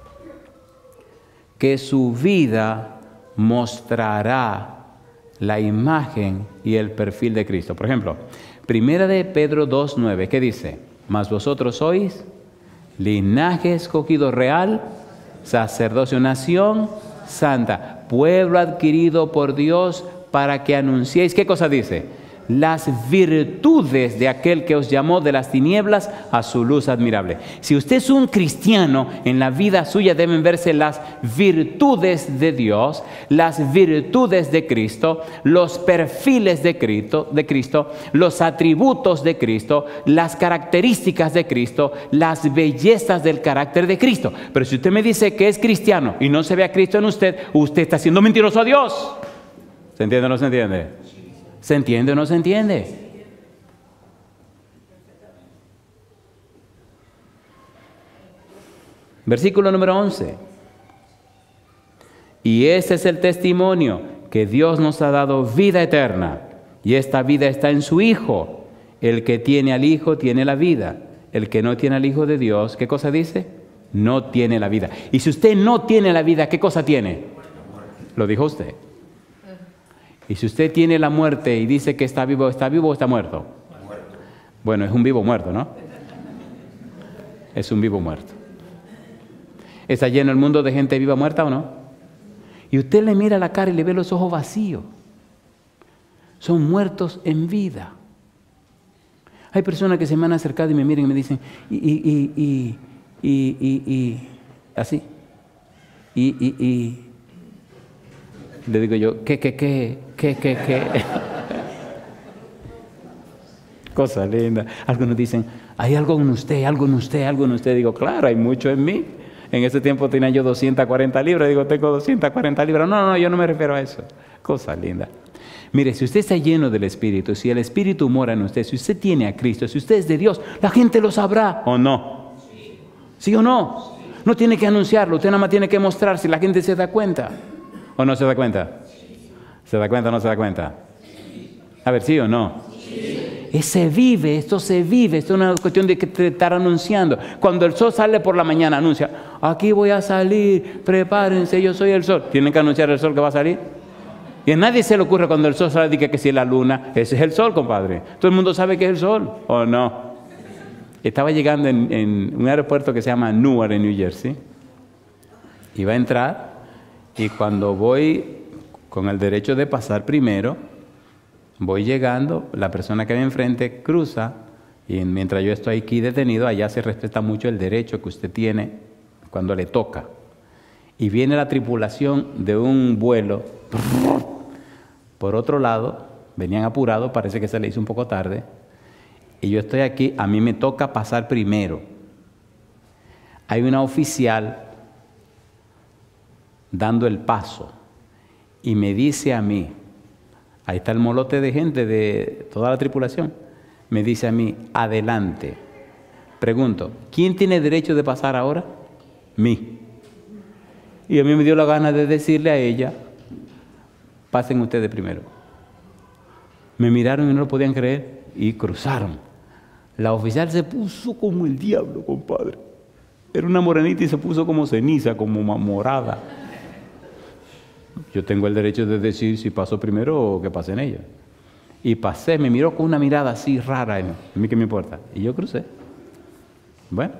que su vida mostrará la imagen y el perfil de Cristo. Por ejemplo, Primera de Pedro 2:9, ¿qué dice? Mas vosotros sois linaje escogido real, sacerdocio, nación santa, pueblo adquirido por Dios para que anunciéis, ¿qué cosa dice? Las virtudes de aquel que os llamó de las tinieblas a su luz admirable. Si usted es un cristiano, en la vida suya deben verse las virtudes de Dios, las virtudes de Cristo, los perfiles de Cristo, los atributos de Cristo, las características de Cristo, las bellezas del carácter de Cristo. Pero si usted me dice que es cristiano y no se ve a Cristo en usted, usted está siendo mentiroso a Dios. ¿Se entiende o no se entiende? ¿Se entiende o no se entiende? Versículo número 11. Y ese es el testimonio, que Dios nos ha dado vida eterna, y esta vida está en su Hijo. El que tiene al Hijo tiene la vida. El que no tiene al Hijo de Dios, ¿qué cosa dice? No tiene la vida. Y si usted no tiene la vida, ¿qué cosa tiene? Lo dijo usted. Y si usted tiene la muerte y dice que está vivo o está muerto? Bueno, es un vivo muerto, ¿no? Es un vivo muerto. ¿Está lleno el mundo de gente viva muerta o no? Y usted le mira la cara y le ve los ojos vacíos. Son muertos en vida. Hay personas que se me han acercado y me miran y me dicen, así. Le digo yo, ¿qué? Cosa linda. Algunos dicen, hay algo en usted, algo en usted. Digo, claro, hay mucho en mí. En ese tiempo tenía yo 240 libras. Digo, tengo 240 libras. No, yo no me refiero a eso. Cosa linda. Mire, si usted está lleno del Espíritu, si el Espíritu mora en usted, si usted tiene a Cristo, si usted es de Dios, la gente lo sabrá, ¿o no? ¿Sí o no? No tiene que anunciarlo, usted nada más tiene que mostrar si la gente se da cuenta. ¿O no se da cuenta? ¿Se da cuenta o no se da cuenta? A ver, ¿sí o no? Sí. Esto se vive, esto es una cuestión de que estar anunciando. Cuando el sol sale por la mañana, anuncia, aquí voy a salir, prepárense, yo soy el sol. ¿Tienen que anunciar el sol que va a salir? Y a nadie se le ocurre cuando el sol sale, dice que si es la luna, ese es el sol, compadre. Todo el mundo sabe que es el sol, ¿o no? Estaba llegando en un aeropuerto que se llama Newark, en New Jersey. Iba a entrar. Y cuando voy con el derecho de pasar primero, voy llegando, la persona que me enfrente cruza, y mientras yo estoy aquí detenido, allá se respeta mucho el derecho que usted tiene cuando le toca. Y viene la tripulación de un vuelo, por otro lado, venían apurados, parece que se le hizo un poco tarde. Y yo estoy aquí, a mí me toca pasar primero. Hay una oficial dando el paso y me dice a mí, ahí está el molote de gente de toda la tripulación, me dice a mí, adelante. Pregunto, ¿quién tiene derecho de pasar ahora? Mí. Y a mí me dio la gana de decirle a ella, pasen ustedes primero. Me miraron y no lo podían creer y cruzaron. La oficial se puso como el diablo, compadre. Era una morenita y se puso como ceniza, como morada. Yo tengo el derecho de decir si paso primero o que pasen ellos. Y pasé, me miró con una mirada así rara. A mí qué me importa. Y yo crucé. Bueno.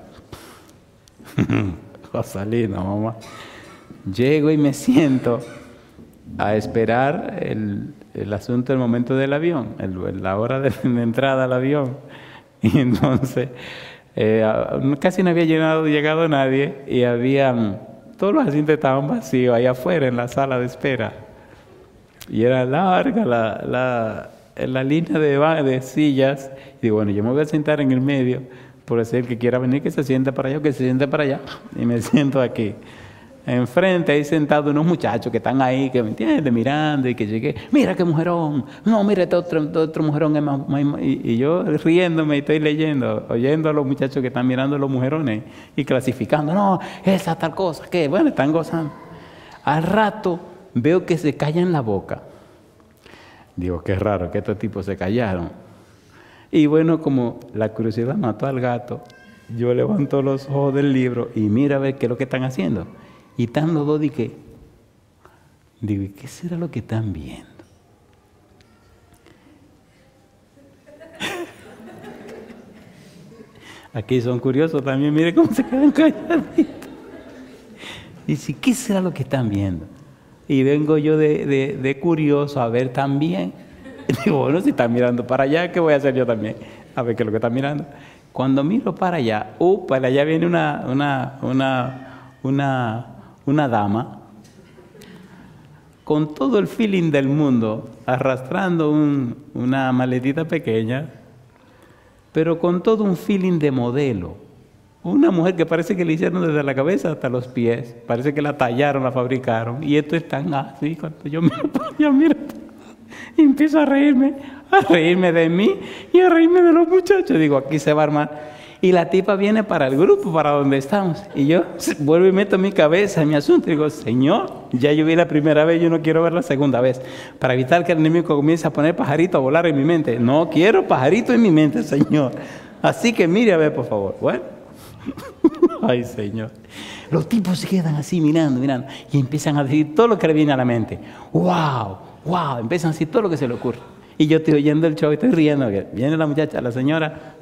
Rosalina, mamá. Llego y me siento a esperar el asunto, el momento del avión, la hora de entrada al avión. Y entonces, casi no había llegado nadie y todos los asientos estaban vacíos ahí afuera en la sala de espera. Y era larga la línea de sillas. Y digo, bueno, yo me voy a sentar en el medio, por decir, el que quiera venir, que se siente para allá o que se siente para allá. Y me siento aquí. Enfrente ahí sentados unos muchachos que están ahí, que me entienden, mirando y que llegué, mira qué mujerón, no, mira este otro mujerón. Y yo riéndome y estoy leyendo, oyendo a los muchachos que están mirando a los mujerones y clasificando, no, esa tal cosa, que bueno, están gozando. Al rato veo que se callan la boca. Digo, qué raro que estos tipos se callaron. Y bueno, como la curiosidad mató al gato, yo levanto los ojos del libro y mira a ver qué es lo que están haciendo. Y están los dos, digo, ¿qué será lo que están viendo? Aquí son curiosos también, mire cómo se quedan calladitos. Dice, ¿qué será lo que están viendo? Y vengo yo de curioso a ver también. Digo, bueno, si están mirando para allá, ¿qué voy a hacer yo también? A ver qué es lo que están mirando. Cuando miro para allá, para allá viene una dama con todo el feeling del mundo, arrastrando una maletita pequeña, pero con todo un feeling de modelo. Una mujer que parece que le hicieron desde la cabeza hasta los pies, parece que la tallaron, la fabricaron, y esto es tan así. Cuando yo miro, y empiezo a reírme de mí y a reírme de los muchachos. Digo, aquí se va a armar. Y la tipa viene para el grupo, para donde estamos. Y yo vuelvo y meto mi cabeza en mi asunto. Y digo, Señor, ya yo vi la primera vez, yo no quiero ver la segunda vez. Para evitar que el enemigo comience a poner pajarito a volar en mi mente. No quiero pajarito en mi mente, Señor. Así que mire a ver, por favor. Bueno. Ay, Señor. Los tipos se quedan así mirando. Y empiezan a decir todo lo que le viene a la mente. ¡Wow! ¡Wow! Empiezan a decir todo lo que se le ocurre. Y yo estoy oyendo el show y estoy riendo. Viene la muchacha, la señora,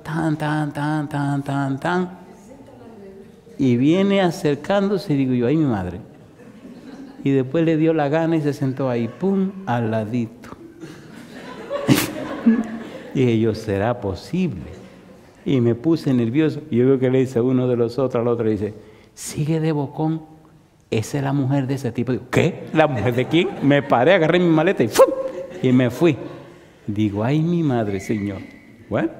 tan. Y viene acercándose y digo yo, ay, mi madre. Y después le dio la gana y se sentó ahí, pum, al ladito. Y dije yo, ¿será posible? Y me puse nervioso. Y yo veo que le dice uno de los otros al otro, dice, sigue de bocón, esa es la mujer de ese tipo. Digo, ¿qué? ¿La mujer de quién? Me paré, agarré mi maleta y ¡fum! Y me fui. Digo, ay, mi madre, Señor. Bueno,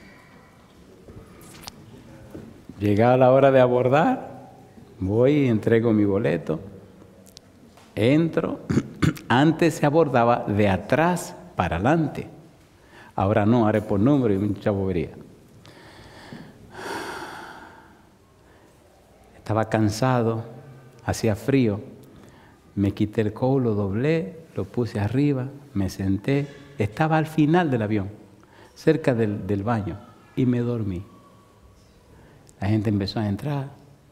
llegada la hora de abordar, voy y entrego mi boleto, entro. Antes se abordaba de atrás para adelante. Ahora no, ahora es por número y mucha bobería. Estaba cansado, hacía frío. Me quité el coat, lo doblé, lo puse arriba, me senté. Estaba al final del avión, cerca del baño, y me dormí. La gente empezó a entrar.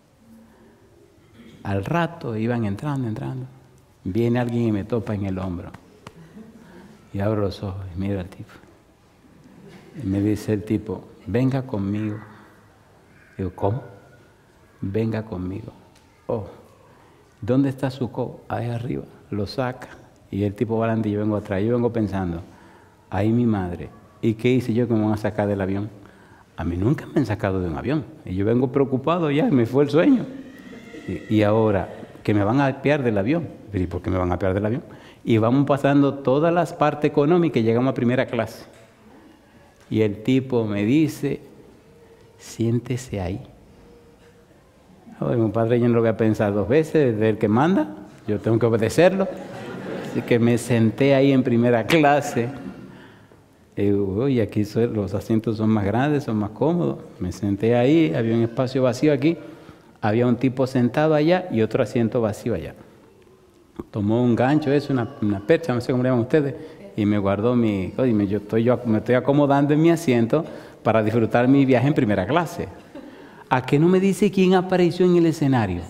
Al rato iban entrando. Viene alguien y me topa en el hombro. Y abro los ojos y miro al tipo. Y me dice el tipo, venga conmigo. Digo, ¿cómo? Venga conmigo. Oh, ¿dónde está su coat? Ahí arriba. Lo saca. Y el tipo va adelante y yo vengo atrás. Yo vengo pensando, ay, mi madre, ¿y qué hice yo que me van a sacar del avión? A mí nunca me han sacado de un avión. Y yo vengo preocupado ya, me fue el sueño. Y ahora, que me van a apiar del avión. ¿Y por qué me van a apiar del avión? Y vamos pasando todas las partes económicas y llegamos a primera clase. Y el tipo me dice, siéntese ahí. Oye, mi padre, yo no lo voy a pensar 2 veces, desde el que manda, yo tengo que obedecerlo. Así que me senté ahí en primera clase. Y digo, oye, aquí los asientos son más grandes, son más cómodos. Me senté ahí, había un espacio vacío aquí. Había un tipo sentado allá y otro asiento vacío allá. Tomó un gancho, una percha, no sé cómo le llaman ustedes, y me guardó me estoy acomodando en mi asiento para disfrutar mi viaje en primera clase. ¿A qué no me dice quién apareció en el escenario?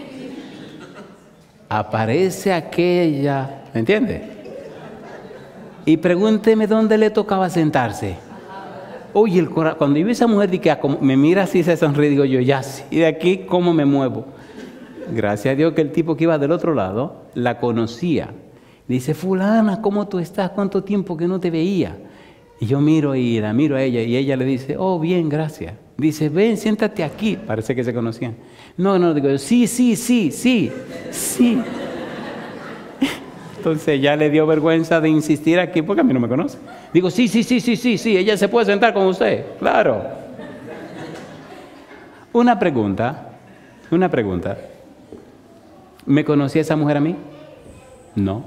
Aparece aquella, ¿me entiende? Y pregúnteme dónde le tocaba sentarse. Oye, cuando yo vi a esa mujer, me mira así, se sonríe, digo yo, ya, y de aquí, ¿cómo me muevo? Gracias a Dios que el tipo que iba del otro lado la conocía. Dice, fulana, ¿cómo tú estás? ¿Cuánto tiempo que no te veía? Y yo miro y la miro a ella y ella le dice, oh, bien, gracias. Dice, ven, siéntate aquí. Parece que se conocían. No, digo, sí. Entonces ya le dio vergüenza de insistir aquí porque a mí no me conoce. Digo, sí, ella se puede sentar con usted. Claro. Una pregunta. ¿Me conocía esa mujer a mí? No.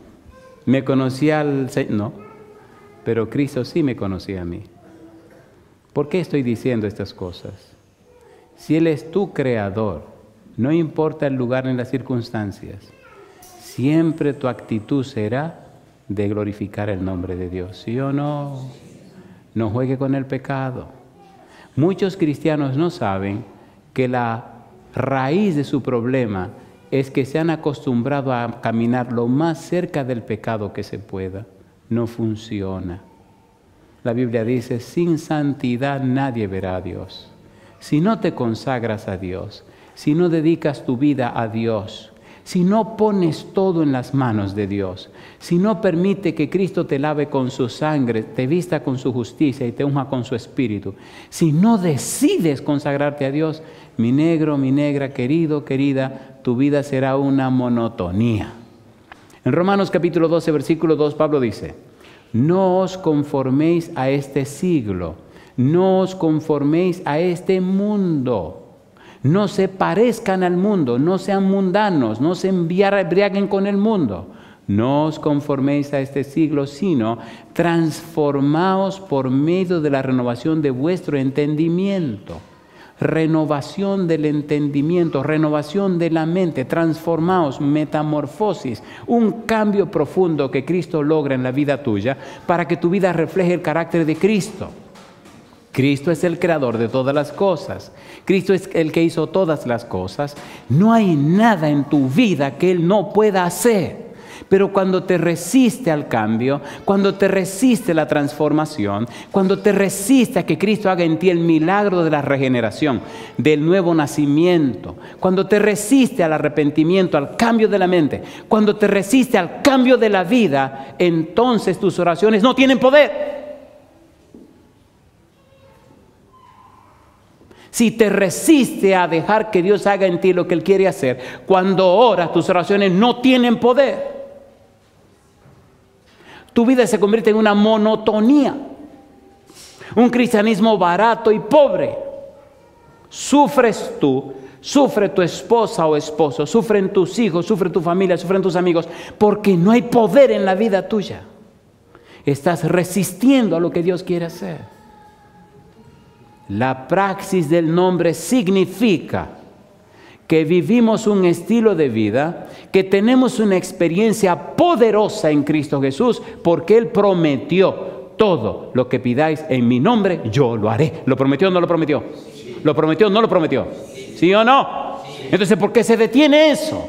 ¿Me conocía al Señor? No. Pero Cristo sí me conocía a mí. ¿Por qué estoy diciendo estas cosas? Si Él es tu creador, no importa el lugar ni las circunstancias, siempre tu actitud será de glorificar el nombre de Dios. ¿Sí o no? No juegue con el pecado. Muchos cristianos no saben que la raíz de su problema es que se han acostumbrado a caminar lo más cerca del pecado que se pueda. No funciona. La Biblia dice, sin santidad nadie verá a Dios. Si no te consagras a Dios, si no dedicas tu vida a Dios, si no pones todo en las manos de Dios, si no permite que Cristo te lave con su sangre, te vista con su justicia y te unja con su espíritu, si no decides consagrarte a Dios, mi negro, mi negra, querido, querida, tu vida será una monotonía. En Romanos capítulo 12, versículo 2, Pablo dice, no os conforméis a este siglo, no os conforméis a este mundo. No se parezcan al mundo, no sean mundanos, no se embriaguen con el mundo. No os conforméis a este siglo, sino transformaos por medio de la renovación de vuestro entendimiento. Renovación del entendimiento, renovación de la mente, transformaos, metamorfosis, un cambio profundo que Cristo logra en la vida tuya para que tu vida refleje el carácter de Cristo. Cristo es el creador de todas las cosas. Cristo es el que hizo todas las cosas. No hay nada en tu vida que Él no pueda hacer. Pero cuando te resiste al cambio, cuando te resiste la transformación, cuando te resiste a que Cristo haga en ti el milagro de la regeneración, del nuevo nacimiento, cuando te resiste al arrepentimiento, al cambio de la mente, cuando te resiste al cambio de la vida, entonces tus oraciones no tienen poder. Si te resiste a dejar que Dios haga en ti lo que Él quiere hacer, cuando oras, tus oraciones no tienen poder. Tu vida se convierte en una monotonía, un cristianismo barato y pobre. Sufres tú, sufre tu esposa o esposo, sufren tus hijos, sufre tu familia, sufren tus amigos, porque no hay poder en la vida tuya. Estás resistiendo a lo que Dios quiere hacer. La praxis del nombre significa que vivimos un estilo de vida, que tenemos una experiencia poderosa en Cristo Jesús, porque Él prometió todo lo que pidáis en mi nombre, yo lo haré. ¿Lo prometió o no lo prometió? ¿Lo prometió o no lo prometió? ¿Sí o no? Entonces, ¿por qué se detiene eso?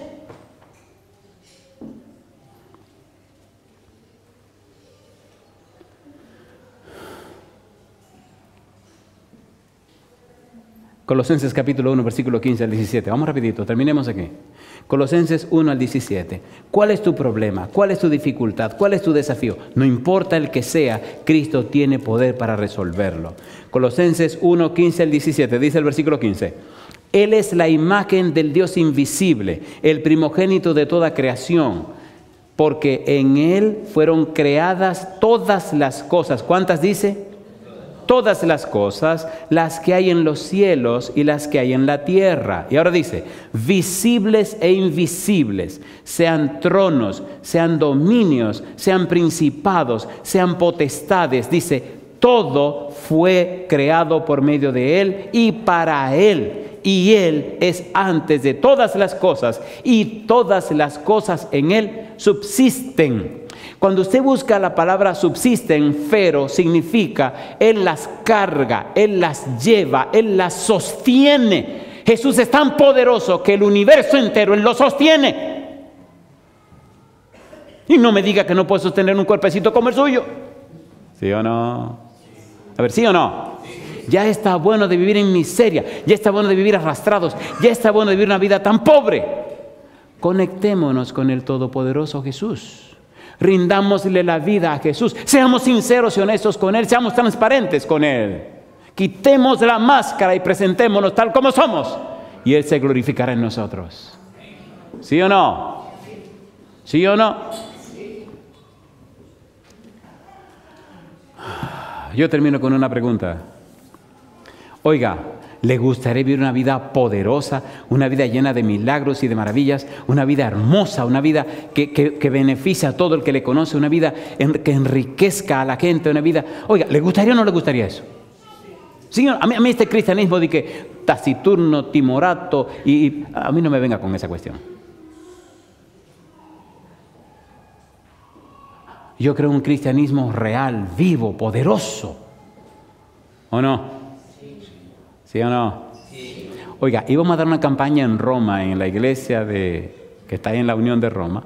Colosenses capítulo 1, versículo 15 al 17. Vamos rapidito, terminemos aquí. Colosenses 1 al 17. ¿Cuál es tu problema? ¿Cuál es tu dificultad? ¿Cuál es tu desafío? No importa el que sea, Cristo tiene poder para resolverlo. Colosenses 1, 15 al 17. Dice el versículo 15. Él es la imagen del Dios invisible, el primogénito de toda creación, porque en Él fueron creadas todas las cosas. ¿Cuántas dice? Todas las cosas, las que hay en los cielos y las que hay en la tierra. Y ahora dice, visibles e invisibles, sean tronos, sean dominios, sean principados, sean potestades. Dice, todo fue creado por medio de Él y para Él. Y Él es antes de todas las cosas, y todas las cosas en Él subsisten. Cuando usted busca la palabra subsisten, fero, significa Él las carga, Él las lleva, Él las sostiene. Jesús es tan poderoso que el universo entero Él lo sostiene. Y no me diga que no puede sostener un cuerpecito como el suyo. ¿Sí o no? A ver, ¿sí o no? Ya está bueno de vivir en miseria, ya está bueno de vivir arrastrados, ya está bueno de vivir una vida tan pobre. Conectémonos con el Todopoderoso Jesús. Rindámosle la vida a Jesús. Seamos sinceros y honestos con Él, seamos transparentes con Él. Quitemos la máscara y presentémonos tal como somos. Y Él se glorificará en nosotros. ¿Sí o no? ¿Sí o no? Yo termino con una pregunta. Oiga, ¿le gustaría vivir una vida poderosa, una vida llena de milagros y de maravillas, una vida hermosa, una vida que beneficie a todo el que le conoce, una vida que enriquezca a la gente, una vida... Oiga, ¿le gustaría o no le gustaría eso? Sí, a mí este cristianismo de que taciturno, timorato, y a mí no me venga con esa cuestión. Yo creo en un cristianismo real, vivo, poderoso. ¿O no? ¿Sí o no? Sí. Oiga, íbamos a dar una campaña en Roma, en la iglesia que está en la Unión de Roma.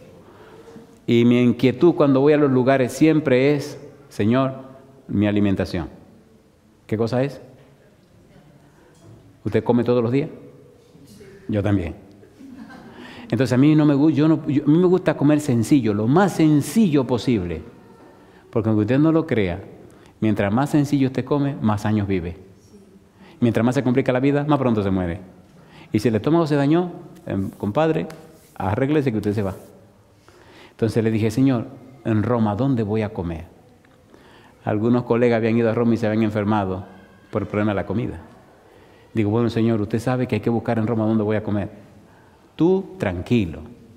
Y mi inquietud cuando voy a los lugares siempre es, Señor, mi alimentación. ¿Qué cosa es? ¿Usted come todos los días? Yo también. Entonces a mí a mí me gusta comer sencillo, lo más sencillo posible. Porque aunque usted no lo crea, mientras más sencillo usted come, más años vive. Mientras más se complica la vida, más pronto se muere. Y si el estómago se dañó, compadre, arréglese que usted se va. Entonces le dije, Señor, en Roma, ¿dónde voy a comer? Algunos colegas habían ido a Roma y se habían enfermado por el problema de la comida. Digo, bueno, Señor, usted sabe que hay que buscar en Roma dónde voy a comer. Tú, tranquilo.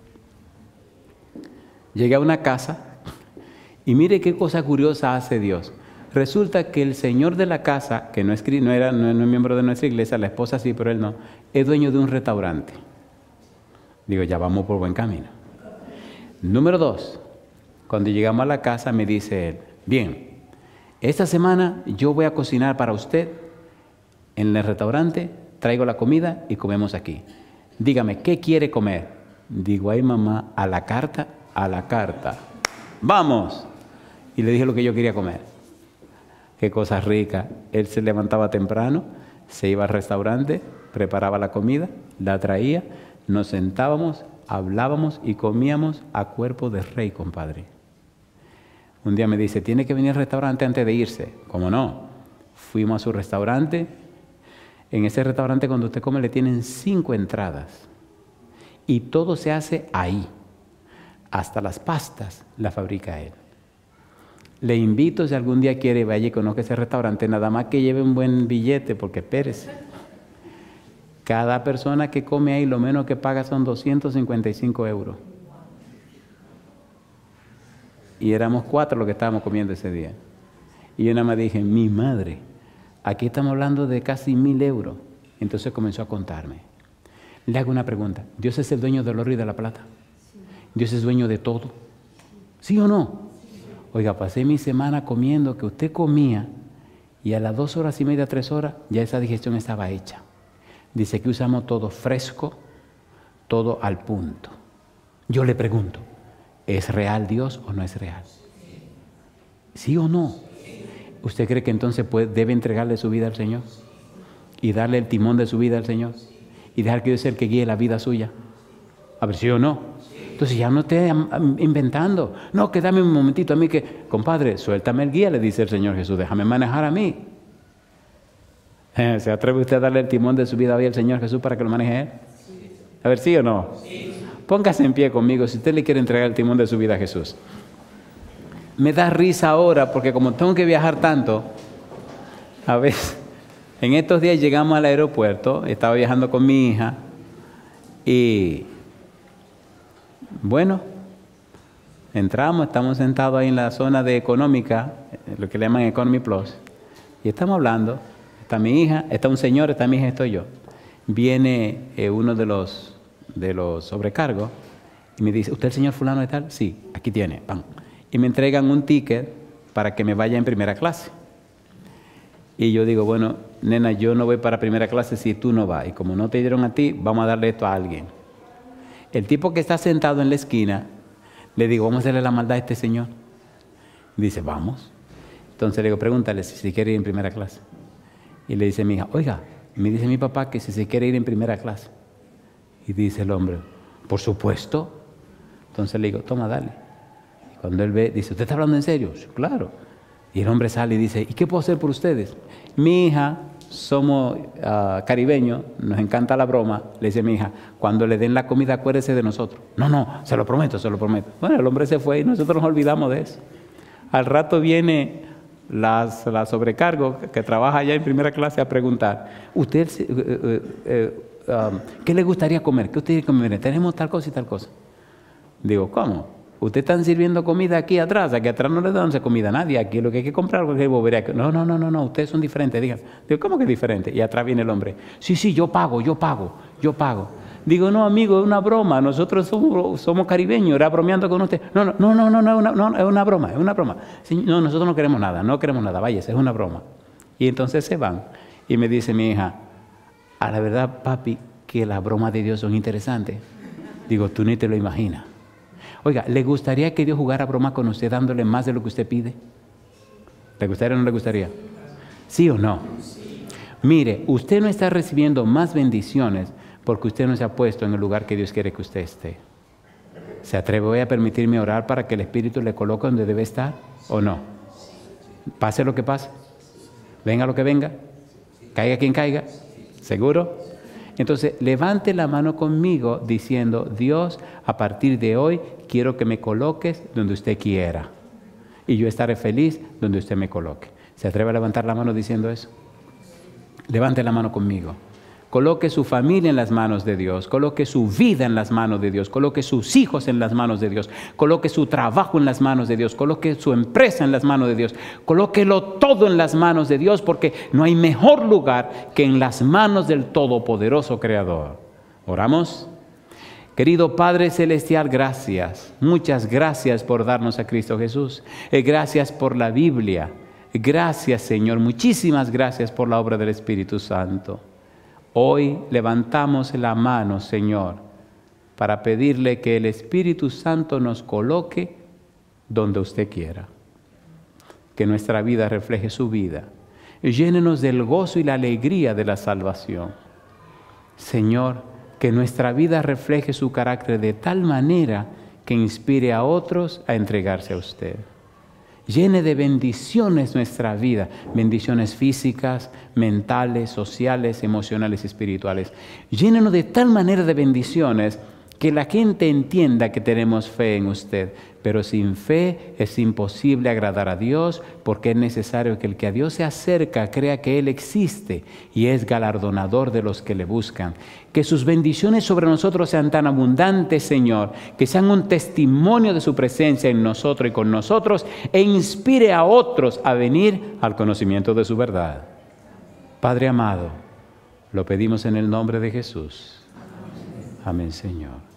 Llegué a una casa y mire qué cosa curiosa hace Dios. Resulta que el señor de la casa, que no es miembro de nuestra iglesia, la esposa sí, pero él no, es dueño de un restaurante. Digo, ya vamos por buen camino. Número 2, cuando llegamos a la casa me dice él, bien, esta semana yo voy a cocinar para usted en el restaurante, traigo la comida y comemos aquí. Dígame, ¿qué quiere comer? Digo, ay mamá, a la carta, a la carta. ¡Vamos! Y le dije lo que yo quería comer. Qué cosa rica. Él se levantaba temprano, se iba al restaurante, preparaba la comida, la traía, nos sentábamos, hablábamos y comíamos a cuerpo de rey, compadre. Un día me dice, tiene que venir al restaurante antes de irse. ¿Cómo no? Fuimos a su restaurante. En ese restaurante cuando usted come le tienen 5 entradas. Y todo se hace ahí. Hasta las pastas la fabrica él. Le invito, si algún día quiere, vaya y conozca ese restaurante, nada más que lleve un buen billete, porque espérese. Cada persona que come ahí, lo menos que paga son 255 euros. Y éramos 4 los que estábamos comiendo ese día. Y yo nada más dije, mi madre, aquí estamos hablando de casi 1.000 euros. Entonces comenzó a contarme. Le hago una pregunta, ¿Dios es el dueño del oro y de la plata? ¿Dios es dueño de todo? ¿Sí o no? Oiga, pasé mi semana comiendo que usted comía y a las 2 horas y media, 3 horas, ya esa digestión estaba hecha. Dice que usamos todo fresco, todo al punto. Yo le pregunto, ¿es real Dios o no es real? ¿Sí o no? ¿Usted cree que entonces debe entregarle su vida al Señor? ¿Y darle el timón de su vida al Señor? ¿Y dejar que Dios sea el que guíe la vida suya? A ver, ¿sí o no? Entonces ya no esté inventando. No, que dame un momentito a mí que, compadre, suéltame el guía, le dice el Señor Jesús, déjame manejar a mí. ¿Se atreve usted a darle el timón de su vida hoy al Señor Jesús para que lo maneje Él? A ver, ¿sí o no? Sí. Póngase en pie conmigo si usted le quiere entregar el timón de su vida a Jesús. Me da risa ahora porque como tengo que viajar tanto, a veces, en estos días llegamos al aeropuerto, estaba viajando con mi hija y, bueno, entramos, estamos sentados ahí en la zona de económica, lo que le llaman Economy Plus, y estamos hablando, está mi hija, está un señor, está mi hija, estoy yo. Viene uno de los sobrecargos y me dice, ¿usted es el señor fulano de tal? Sí, aquí tiene, ¡pam! Y me entregan un ticket para que me vaya en primera clase. Y yo digo, bueno, nena, yo no voy para primera clase si tú no vas. Y como no te dieron a ti, vamos a darle esto a alguien. El tipo que está sentado en la esquina, le digo, vamos a hacerle la maldad a este señor. Dice, vamos. Entonces le digo, pregúntale si quiere ir en primera clase. Y le dice mi hija, oiga, me dice mi papá que si se quiere ir en primera clase. Y dice el hombre, por supuesto. Entonces le digo, toma, dale. Y cuando él ve, dice, ¿usted está hablando en serio? Sí, claro. Y el hombre sale y dice, ¿y qué puedo hacer por ustedes? Mi hija, somos caribeños, nos encanta la broma. Le dice mi hija, cuando le den la comida, acuérdese de nosotros. No, no, se lo prometo, se lo prometo. Bueno, el hombre se fue y nosotros nos olvidamos de eso. Al rato viene la sobrecargo que trabaja allá en primera clase a preguntar, ¿usted qué le gustaría comer? ¿Qué usted quiere comer? Tenemos tal cosa y tal cosa. Digo, ¿cómo? Ustedes están sirviendo comida aquí atrás no le dan comida a nadie, aquí lo que hay que comprar es bobería. No, ustedes son diferentes, digan. Digo, ¿cómo que diferentes? Y atrás viene el hombre, sí, yo pago. Digo, no, amigo, es una broma, nosotros somos caribeños, era bromeando con usted. No, es una broma. Sí, no, nosotros no queremos nada, váyase, es una broma. Y entonces se van. Y me dice mi hija, a la verdad, papi, que las bromas de Dios son interesantes. Digo, tú ni te lo imaginas. Oiga, ¿le gustaría que Dios jugara broma con usted dándole más de lo que usted pide? ¿Le gustaría o no le gustaría? ¿Sí o no? Mire, usted no está recibiendo más bendiciones porque usted no se ha puesto en el lugar que Dios quiere que usted esté. ¿Se atreve hoy a permitirme orar para que el Espíritu le coloque donde debe estar o no? Pase lo que pase, venga lo que venga, caiga quien caiga, ¿seguro? Entonces, levante la mano conmigo diciendo, Dios, a partir de hoy quiero que me coloques donde usted quiera. Y yo estaré feliz donde usted me coloque. ¿Se atreve a levantar la mano diciendo eso? Levante la mano conmigo. Coloque su familia en las manos de Dios, coloque su vida en las manos de Dios, coloque sus hijos en las manos de Dios, coloque su trabajo en las manos de Dios, coloque su empresa en las manos de Dios, colóquelo todo en las manos de Dios, porque no hay mejor lugar que en las manos del Todopoderoso Creador. ¿Oramos? Querido Padre Celestial, gracias, muchas gracias por darnos a Cristo Jesús, gracias por la Biblia, gracias Señor, muchísimas gracias por la obra del Espíritu Santo. Hoy levantamos la mano, Señor, para pedirle que el Espíritu Santo nos coloque donde usted quiera. Que nuestra vida refleje su vida. Llénenos del gozo y la alegría de la salvación. Señor, que nuestra vida refleje su carácter de tal manera que inspire a otros a entregarse a usted. Llene de bendiciones nuestra vida, bendiciones físicas, mentales, sociales, emocionales y espirituales. Llénenos de tal manera de bendiciones que la gente entienda que tenemos fe en usted. Pero sin fe es imposible agradar a Dios, porque es necesario que el que a Dios se acerca crea que Él existe y es galardonador de los que le buscan. Que sus bendiciones sobre nosotros sean tan abundantes, Señor, que sean un testimonio de su presencia en nosotros y con nosotros, e inspire a otros a venir al conocimiento de su verdad. Padre amado, lo pedimos en el nombre de Jesús. Amén, Señor.